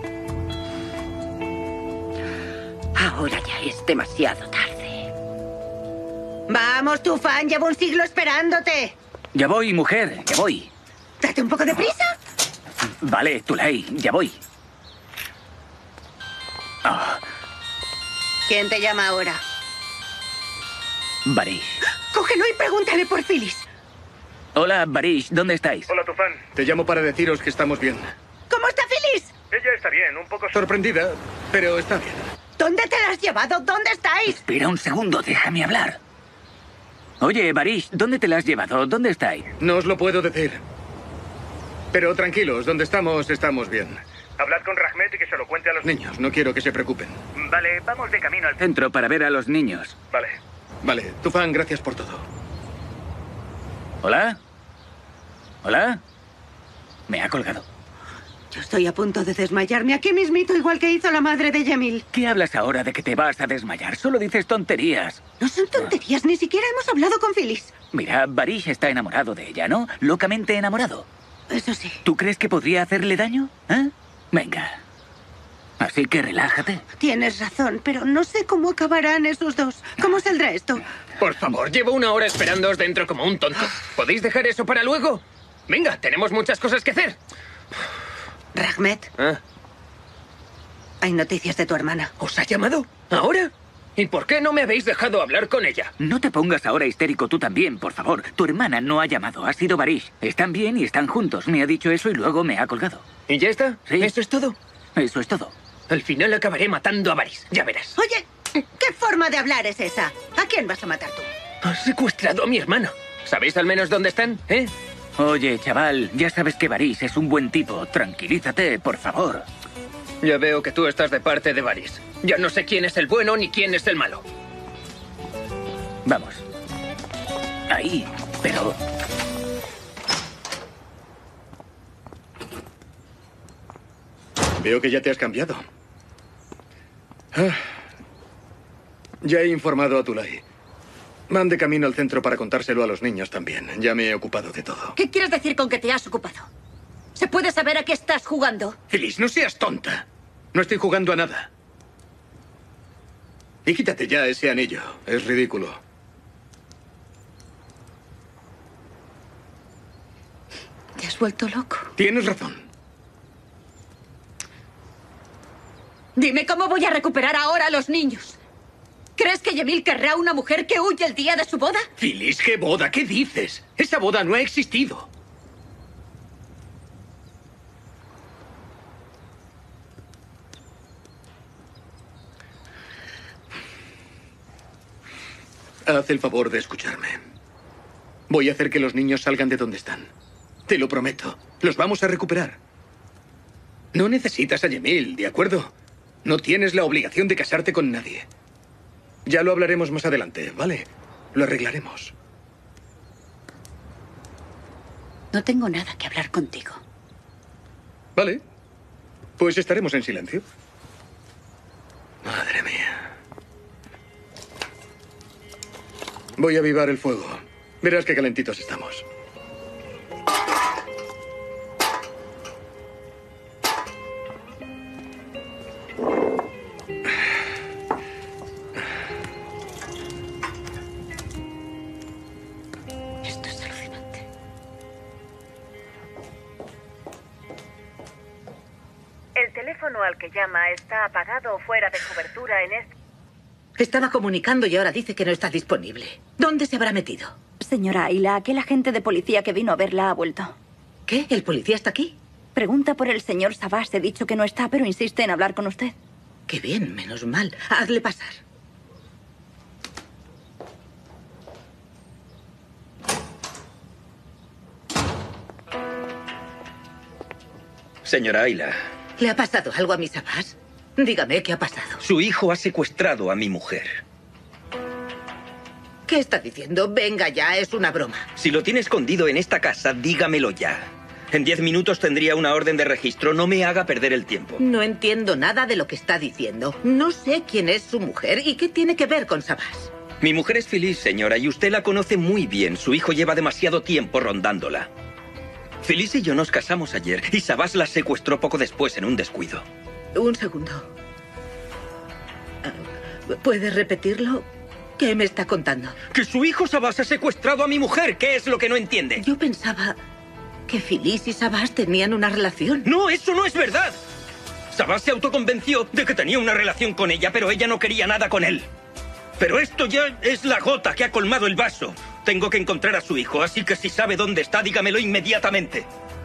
Ahora ya es demasiado tarde. Vamos, tu fan, llevo un siglo esperándote. Ya voy, mujer, ya voy. Date un poco de prisa. Vale, Tulay, ya voy. Oh, ¿Quién te llama ahora? Barish. Cógelo y pregúntale por Phyllis. Hola, Barish, ¿dónde estáis? Hola, Tufán. Te llamo para deciros que estamos bien. ¿Cómo está Phyllis? Ella está bien, un poco sorprendida, pero está bien. ¿Dónde te la has llevado? ¿Dónde estáis? Espera un segundo, déjame hablar. Oye, Barish, ¿dónde te la has llevado? ¿Dónde estáis? No os lo puedo decir. Pero tranquilos, donde estamos, estamos bien. Hablad con Rahmet y que se lo cuente a los niños. No quiero que se preocupen. Vale, vamos de camino al centro para ver a los niños. Vale. Vale, Tufán, gracias por todo. ¿Hola? ¿Hola? Me ha colgado. Yo estoy a punto de desmayarme aquí mismito, igual que hizo la madre de Yemil. ¿Qué hablas ahora de que te vas a desmayar? Solo dices tonterías. No son tonterías, ni siquiera hemos hablado con Phyllis. Mira, Barish está enamorado de ella, ¿no? Locamente enamorado. Eso sí. ¿Tú crees que podría hacerle daño? ¿Eh? Venga. Así que relájate. Tienes razón, pero no sé cómo acabarán esos dos. ¿Cómo saldrá esto? Por favor, llevo una hora esperándoos dentro como un tonto. ¿Podéis dejar eso para luego? Venga, tenemos muchas cosas que hacer. Rahmet, ¿Ah? hay noticias de tu hermana. ¿Os ha llamado? ¿Ahora? ¿Y por qué no me habéis dejado hablar con ella? No te pongas ahora histérico tú también, por favor. Tu hermana no ha llamado, ha sido Barish. Están bien y están juntos. Me ha dicho eso y luego me ha colgado. ¿Y ya está? Sí. ¿Eso es todo? Eso es todo. Al final acabaré matando a Barish, ya verás. Oye, ¿qué forma de hablar es esa? ¿A quién vas a matar tú? Has secuestrado a mi hermano. ¿Sabéis al menos dónde están, eh? Oye, chaval, ya sabes que Barish es un buen tipo. Tranquilízate, por favor. Ya veo que tú estás de parte de Barish. Ya no sé quién es el bueno ni quién es el malo. Vamos. Ahí, pero... Veo que ya te has cambiado. Ah. Ya he informado a Tulay. Van de camino al centro para contárselo a los niños también. Ya me he ocupado de todo. ¿Qué quieres decir con que te has ocupado? ¿Se puede saber a qué estás jugando? Phyllis, no seas tonta. No estoy jugando a nada. Y quítate ya ese anillo. Es ridículo. ¿Te has vuelto loco? Tienes razón. Dime cómo voy a recuperar ahora a los niños. ¿Crees que Yemil querrá una mujer que huye el día de su boda? Phyllis, ¿qué boda? ¿Qué dices? Esa boda no ha existido. Haz el favor de escucharme. Voy a hacer que los niños salgan de donde están. Te lo prometo. Los vamos a recuperar. No necesitas a Yemil, ¿de acuerdo? No tienes la obligación de casarte con nadie. Ya lo hablaremos más adelante, ¿vale? Lo arreglaremos. No tengo nada que hablar contigo. Vale. Pues estaremos en silencio. Madre mía. Voy a avivar el fuego. Verás qué calentitos estamos. Esto es alucinante. El teléfono al que llama está apagado o fuera de cobertura en este... Estaba comunicando y ahora dice que no está disponible. ¿Dónde se habrá metido? Señora Ayla, aquel agente de policía que vino a verla ha vuelto. ¿Qué? ¿El policía está aquí? Pregunta por el señor Savas. He dicho que no está, pero insiste en hablar con usted. Qué bien, menos mal. Hazle pasar. Señora Ayla. ¿Le ha pasado algo a mi Savas? Dígame qué ha pasado. Su hijo ha secuestrado a mi mujer. ¿Qué está diciendo? Venga ya, es una broma. Si lo tiene escondido en esta casa, dígamelo ya. En diez minutos tendría una orden de registro. No me haga perder el tiempo. No entiendo nada de lo que está diciendo. No sé quién es su mujer y qué tiene que ver con Sabás. Mi mujer es Feliz, señora, y usted la conoce muy bien. Su hijo lleva demasiado tiempo rondándola. Feliz y yo nos casamos ayer y Sabás la secuestró poco después en un descuido. Un segundo. ¿Puedes repetirlo? ¿Qué me está contando? Que su hijo Sabás ha secuestrado a mi mujer. ¿Qué es lo que no entiende? Yo pensaba que Feliz y Sabás tenían una relación. ¡No, eso no es verdad! Sabás se autoconvenció de que tenía una relación con ella, pero ella no quería nada con él. Pero esto ya es la gota que ha colmado el vaso. Tengo que encontrar a su hijo, así que si sabe dónde está, dígamelo inmediatamente.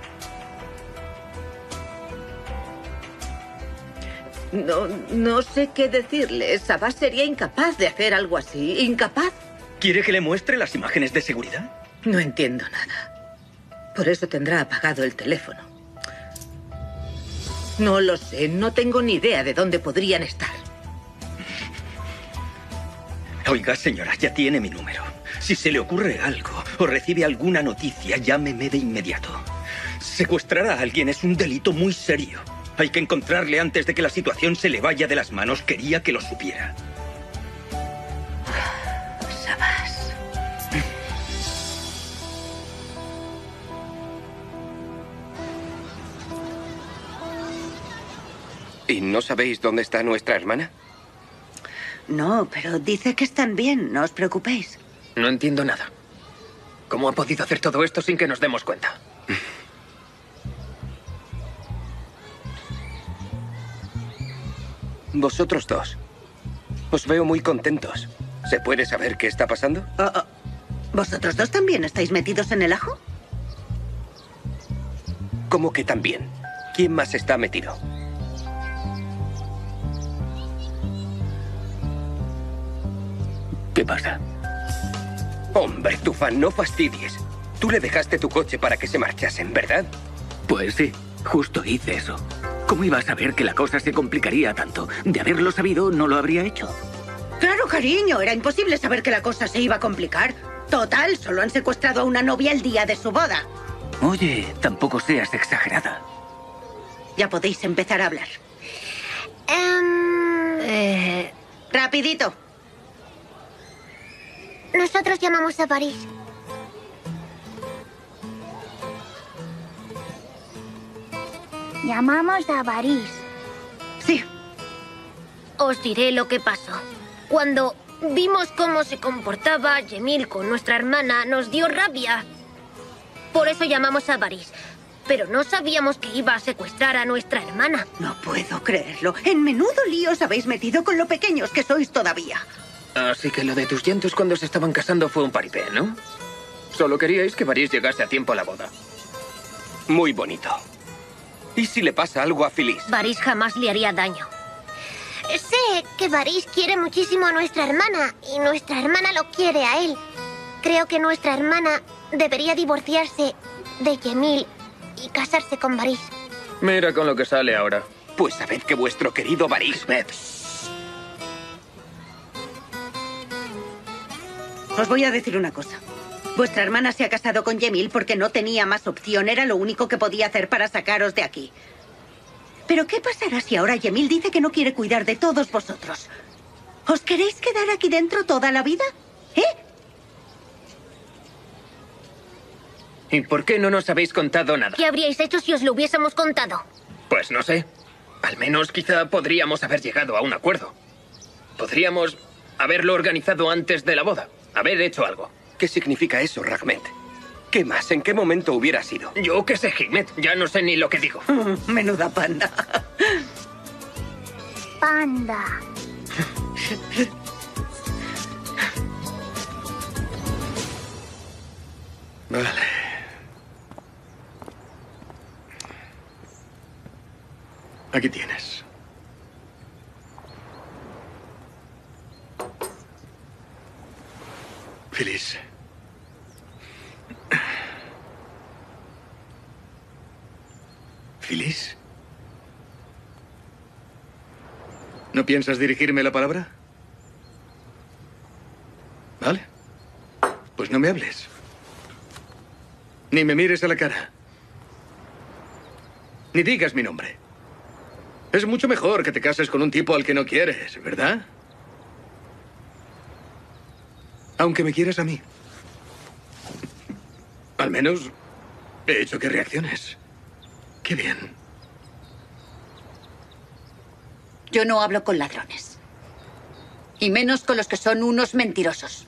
No, no sé qué decirle. Sabás sería incapaz de hacer algo así. ¿Incapaz? ¿Quiere que le muestre las imágenes de seguridad? No entiendo nada. Por eso tendrá apagado el teléfono. No lo sé. No tengo ni idea de dónde podrían estar. Oiga, señora, ya tiene mi número. Si se le ocurre algo o recibe alguna noticia, llámeme de inmediato. Secuestrar a alguien es un delito muy serio. Hay que encontrarle antes de que la situación se le vaya de las manos. Quería que lo supiera. Sabás. ¿Y no sabéis dónde está nuestra hermana? No, pero dice que están bien, no os preocupéis. No entiendo nada. ¿Cómo ha podido hacer todo esto sin que nos demos cuenta? Vosotros dos. Os veo muy contentos. ¿Se puede saber qué está pasando? Oh, oh. ¿Vosotros dos también estáis metidos en el ajo? ¿Cómo que también? ¿Quién más está metido? ¿Qué pasa? Hombre, Tufan, no fastidies. Tú le dejaste tu coche para que se marchasen, ¿verdad? Pues sí, justo hice eso. ¿Cómo iba a saber que la cosa se complicaría tanto? De haberlo sabido, no lo habría hecho. Claro, cariño, era imposible saber que la cosa se iba a complicar. Total, solo han secuestrado a una novia el día de su boda. Oye, tampoco seas exagerada. Ya podéis empezar a hablar. Um, eh... Rapidito. Nosotros llamamos a París. Llamamos a París. Sí. Os diré lo que pasó. Cuando vimos cómo se comportaba Yemil con nuestra hermana, nos dio rabia. Por eso llamamos a París. Pero no sabíamos que iba a secuestrar a nuestra hermana. No puedo creerlo. En menudo lío os habéis metido con lo pequeños que sois todavía. Así que lo de tus llantos cuando se estaban casando fue un paripé, ¿no? Solo queríais que París llegase a tiempo a la boda. Muy bonito. ¿Y si le pasa algo a Feliz? París jamás le haría daño. Sé que París quiere muchísimo a nuestra hermana y nuestra hermana lo quiere a él. Creo que nuestra hermana debería divorciarse de Yemil y casarse con París. Mira con lo que sale ahora. Pues sabed que vuestro querido París... Os voy a decir una cosa. Vuestra hermana se ha casado con Yemil porque no tenía más opción. Era lo único que podía hacer para sacaros de aquí. Pero ¿qué pasará si ahora Yemil dice que no quiere cuidar de todos vosotros? ¿Os queréis quedar aquí dentro toda la vida? ¿Eh? ¿Y por qué no nos habéis contado nada? ¿Qué habríais hecho si os lo hubiésemos contado? Pues no sé. Al menos quizá podríamos haber llegado a un acuerdo. Podríamos haberlo organizado antes de la boda. Haber hecho algo. ¿Qué significa eso, Rahmet? ¿Qué más? ¿En qué momento hubiera sido? Yo qué sé, Hikmet. Ya no sé ni lo que digo. Menuda panda. Panda. Vale. Aquí tienes. Feliz. ¿Feliz? ¿No piensas dirigirme la palabra? Vale. Pues no me hables. Ni me mires a la cara. Ni digas mi nombre. Es mucho mejor que te cases con un tipo al que no quieres, ¿verdad? Aunque me quieras a mí. Al menos he hecho que reacciones. Qué bien. Yo no hablo con ladrones. Y menos con los que son unos mentirosos.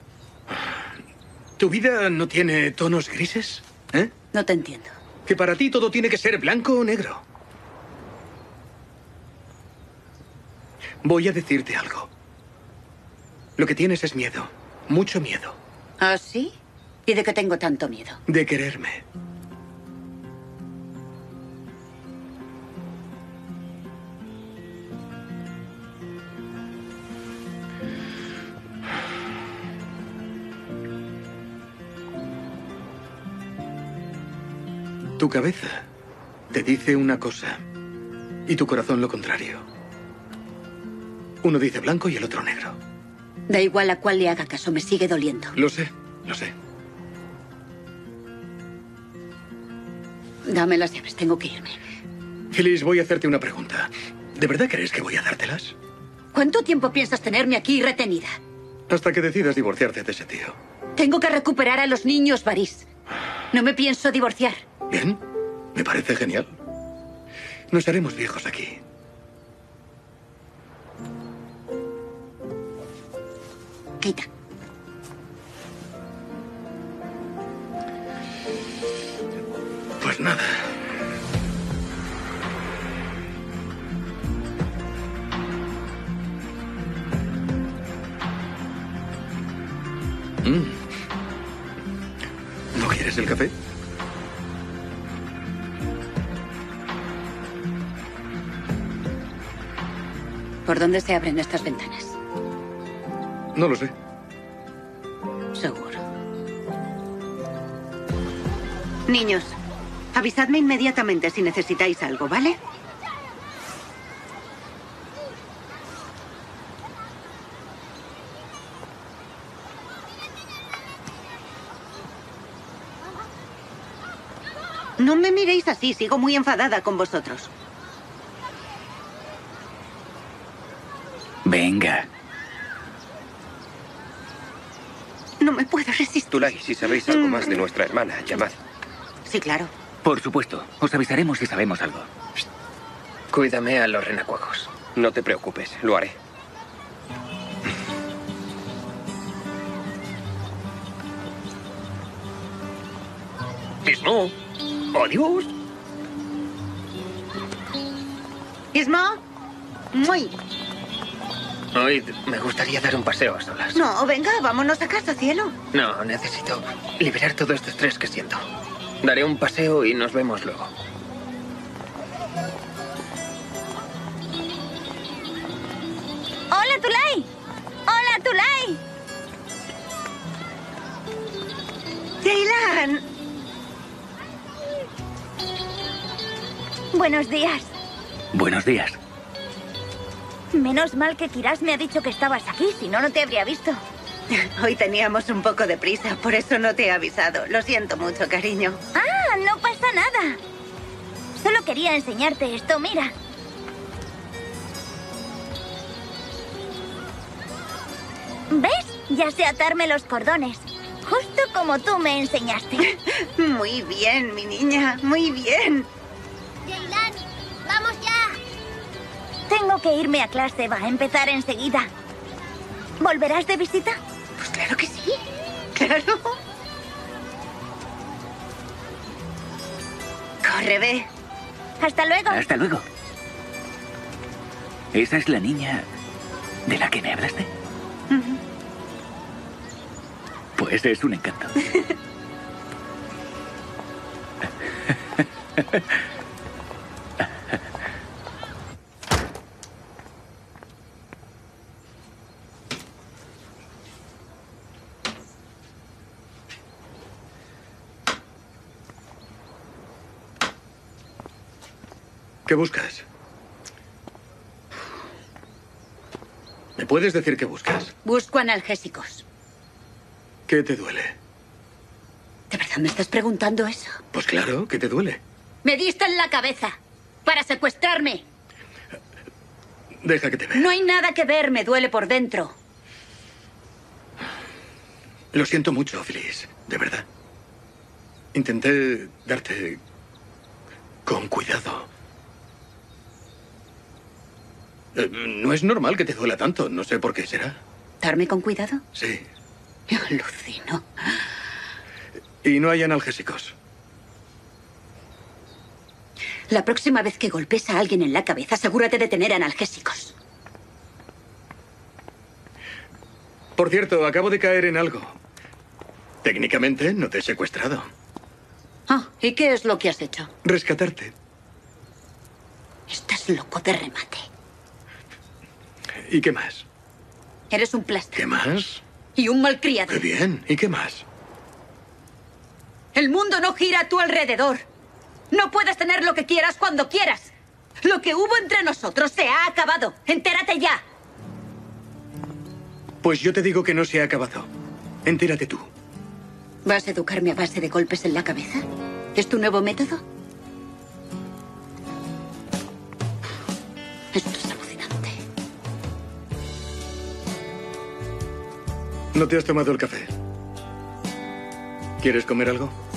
¿Tu vida no tiene tonos grises? ¿Eh? No te entiendo. Que para ti todo tiene que ser blanco o negro. Voy a decirte algo. Lo que tienes es miedo. Mucho miedo. ¿Ah, sí? ¿Y de qué tengo tanto miedo? De quererme. Tu cabeza te dice una cosa y tu corazón lo contrario. Uno dice blanco y el otro negro. Da igual a cuál le haga caso, me sigue doliendo. Lo sé, lo sé. Dame las llaves, tengo que irme. Phyllis, voy a hacerte una pregunta. ¿De verdad crees que voy a dártelas? ¿Cuánto tiempo piensas tenerme aquí retenida? Hasta que decidas divorciarte de ese tío. Tengo que recuperar a los niños, Varys. No me pienso divorciar. Bien, me parece genial. Nos haremos viejos aquí. Quita. Pues nada. Mm. ¿No quieres el café? ¿Por dónde se abren estas ventanas? No lo sé. Seguro. Niños, avisadme inmediatamente si necesitáis algo, ¿vale? No me miréis así, sigo muy enfadada con vosotros. Venga. No me puedo resistir. Tulay, si sabéis algo más de nuestra hermana, llamad. Sí, claro. Por supuesto. Os avisaremos si sabemos algo. Cuídame a los renacuajos. No te preocupes, lo haré. Ismo. Adiós. Ismo. Muy. Hoy me gustaría dar un paseo a solas. No, venga, vámonos a casa, cielo. No, necesito liberar todo este estrés que siento. Daré un paseo y nos vemos luego. ¡Hola, Tulay! ¡Hola, Tulay! ¡Ceylan! Buenos días. Buenos días. Menos mal que Kiraz me ha dicho que estabas aquí, si no, no te habría visto. Hoy teníamos un poco de prisa, por eso no te he avisado. Lo siento mucho, cariño. Ah, no pasa nada. Solo quería enseñarte esto, mira. ¿Ves? Ya sé atarme los cordones. Justo como tú me enseñaste. Muy bien, mi niña, muy bien. Ceylan, vamos ya. Tengo que irme a clase, va a empezar enseguida. ¿Volverás de visita? Pues claro que sí, claro. Corre, ve. Hasta luego. Hasta luego. ¿Esa es la niña de la que me hablaste? Uh-huh. Pues es un encanto. ¿Qué buscas? ¿Me puedes decir qué buscas? Busco analgésicos. ¿Qué te duele? ¿De verdad me estás preguntando eso? Pues claro, ¿qué te duele? Me diste en la cabeza. Para secuestrarme. Deja que te vea. No hay nada que ver, me duele por dentro. Lo siento mucho, Phyllis. De verdad. Intenté darte con cuidado. Eh, No es normal que te duela tanto. No sé por qué será. ¿Darme con cuidado? Sí. Alucino. Y no hay analgésicos. La próxima vez que golpes a alguien en la cabeza, asegúrate de tener analgésicos. Por cierto, acabo de caer en algo. Técnicamente no te he secuestrado. Ah, ¿y qué es lo que has hecho? Rescatarte. Estás loco de remate. ¿Y qué más? Eres un plástico. ¿Qué más? Y un malcriado. Qué bien. ¿Y qué más? El mundo no gira a tu alrededor. No puedes tener lo que quieras cuando quieras. Lo que hubo entre nosotros se ha acabado. Entérate ya. Pues yo te digo que no se ha acabado. Entérate tú. ¿Vas a educarme a base de golpes en la cabeza? ¿Es tu nuevo método? Esto es alucinante. No te has tomado el café. ¿Quieres comer algo?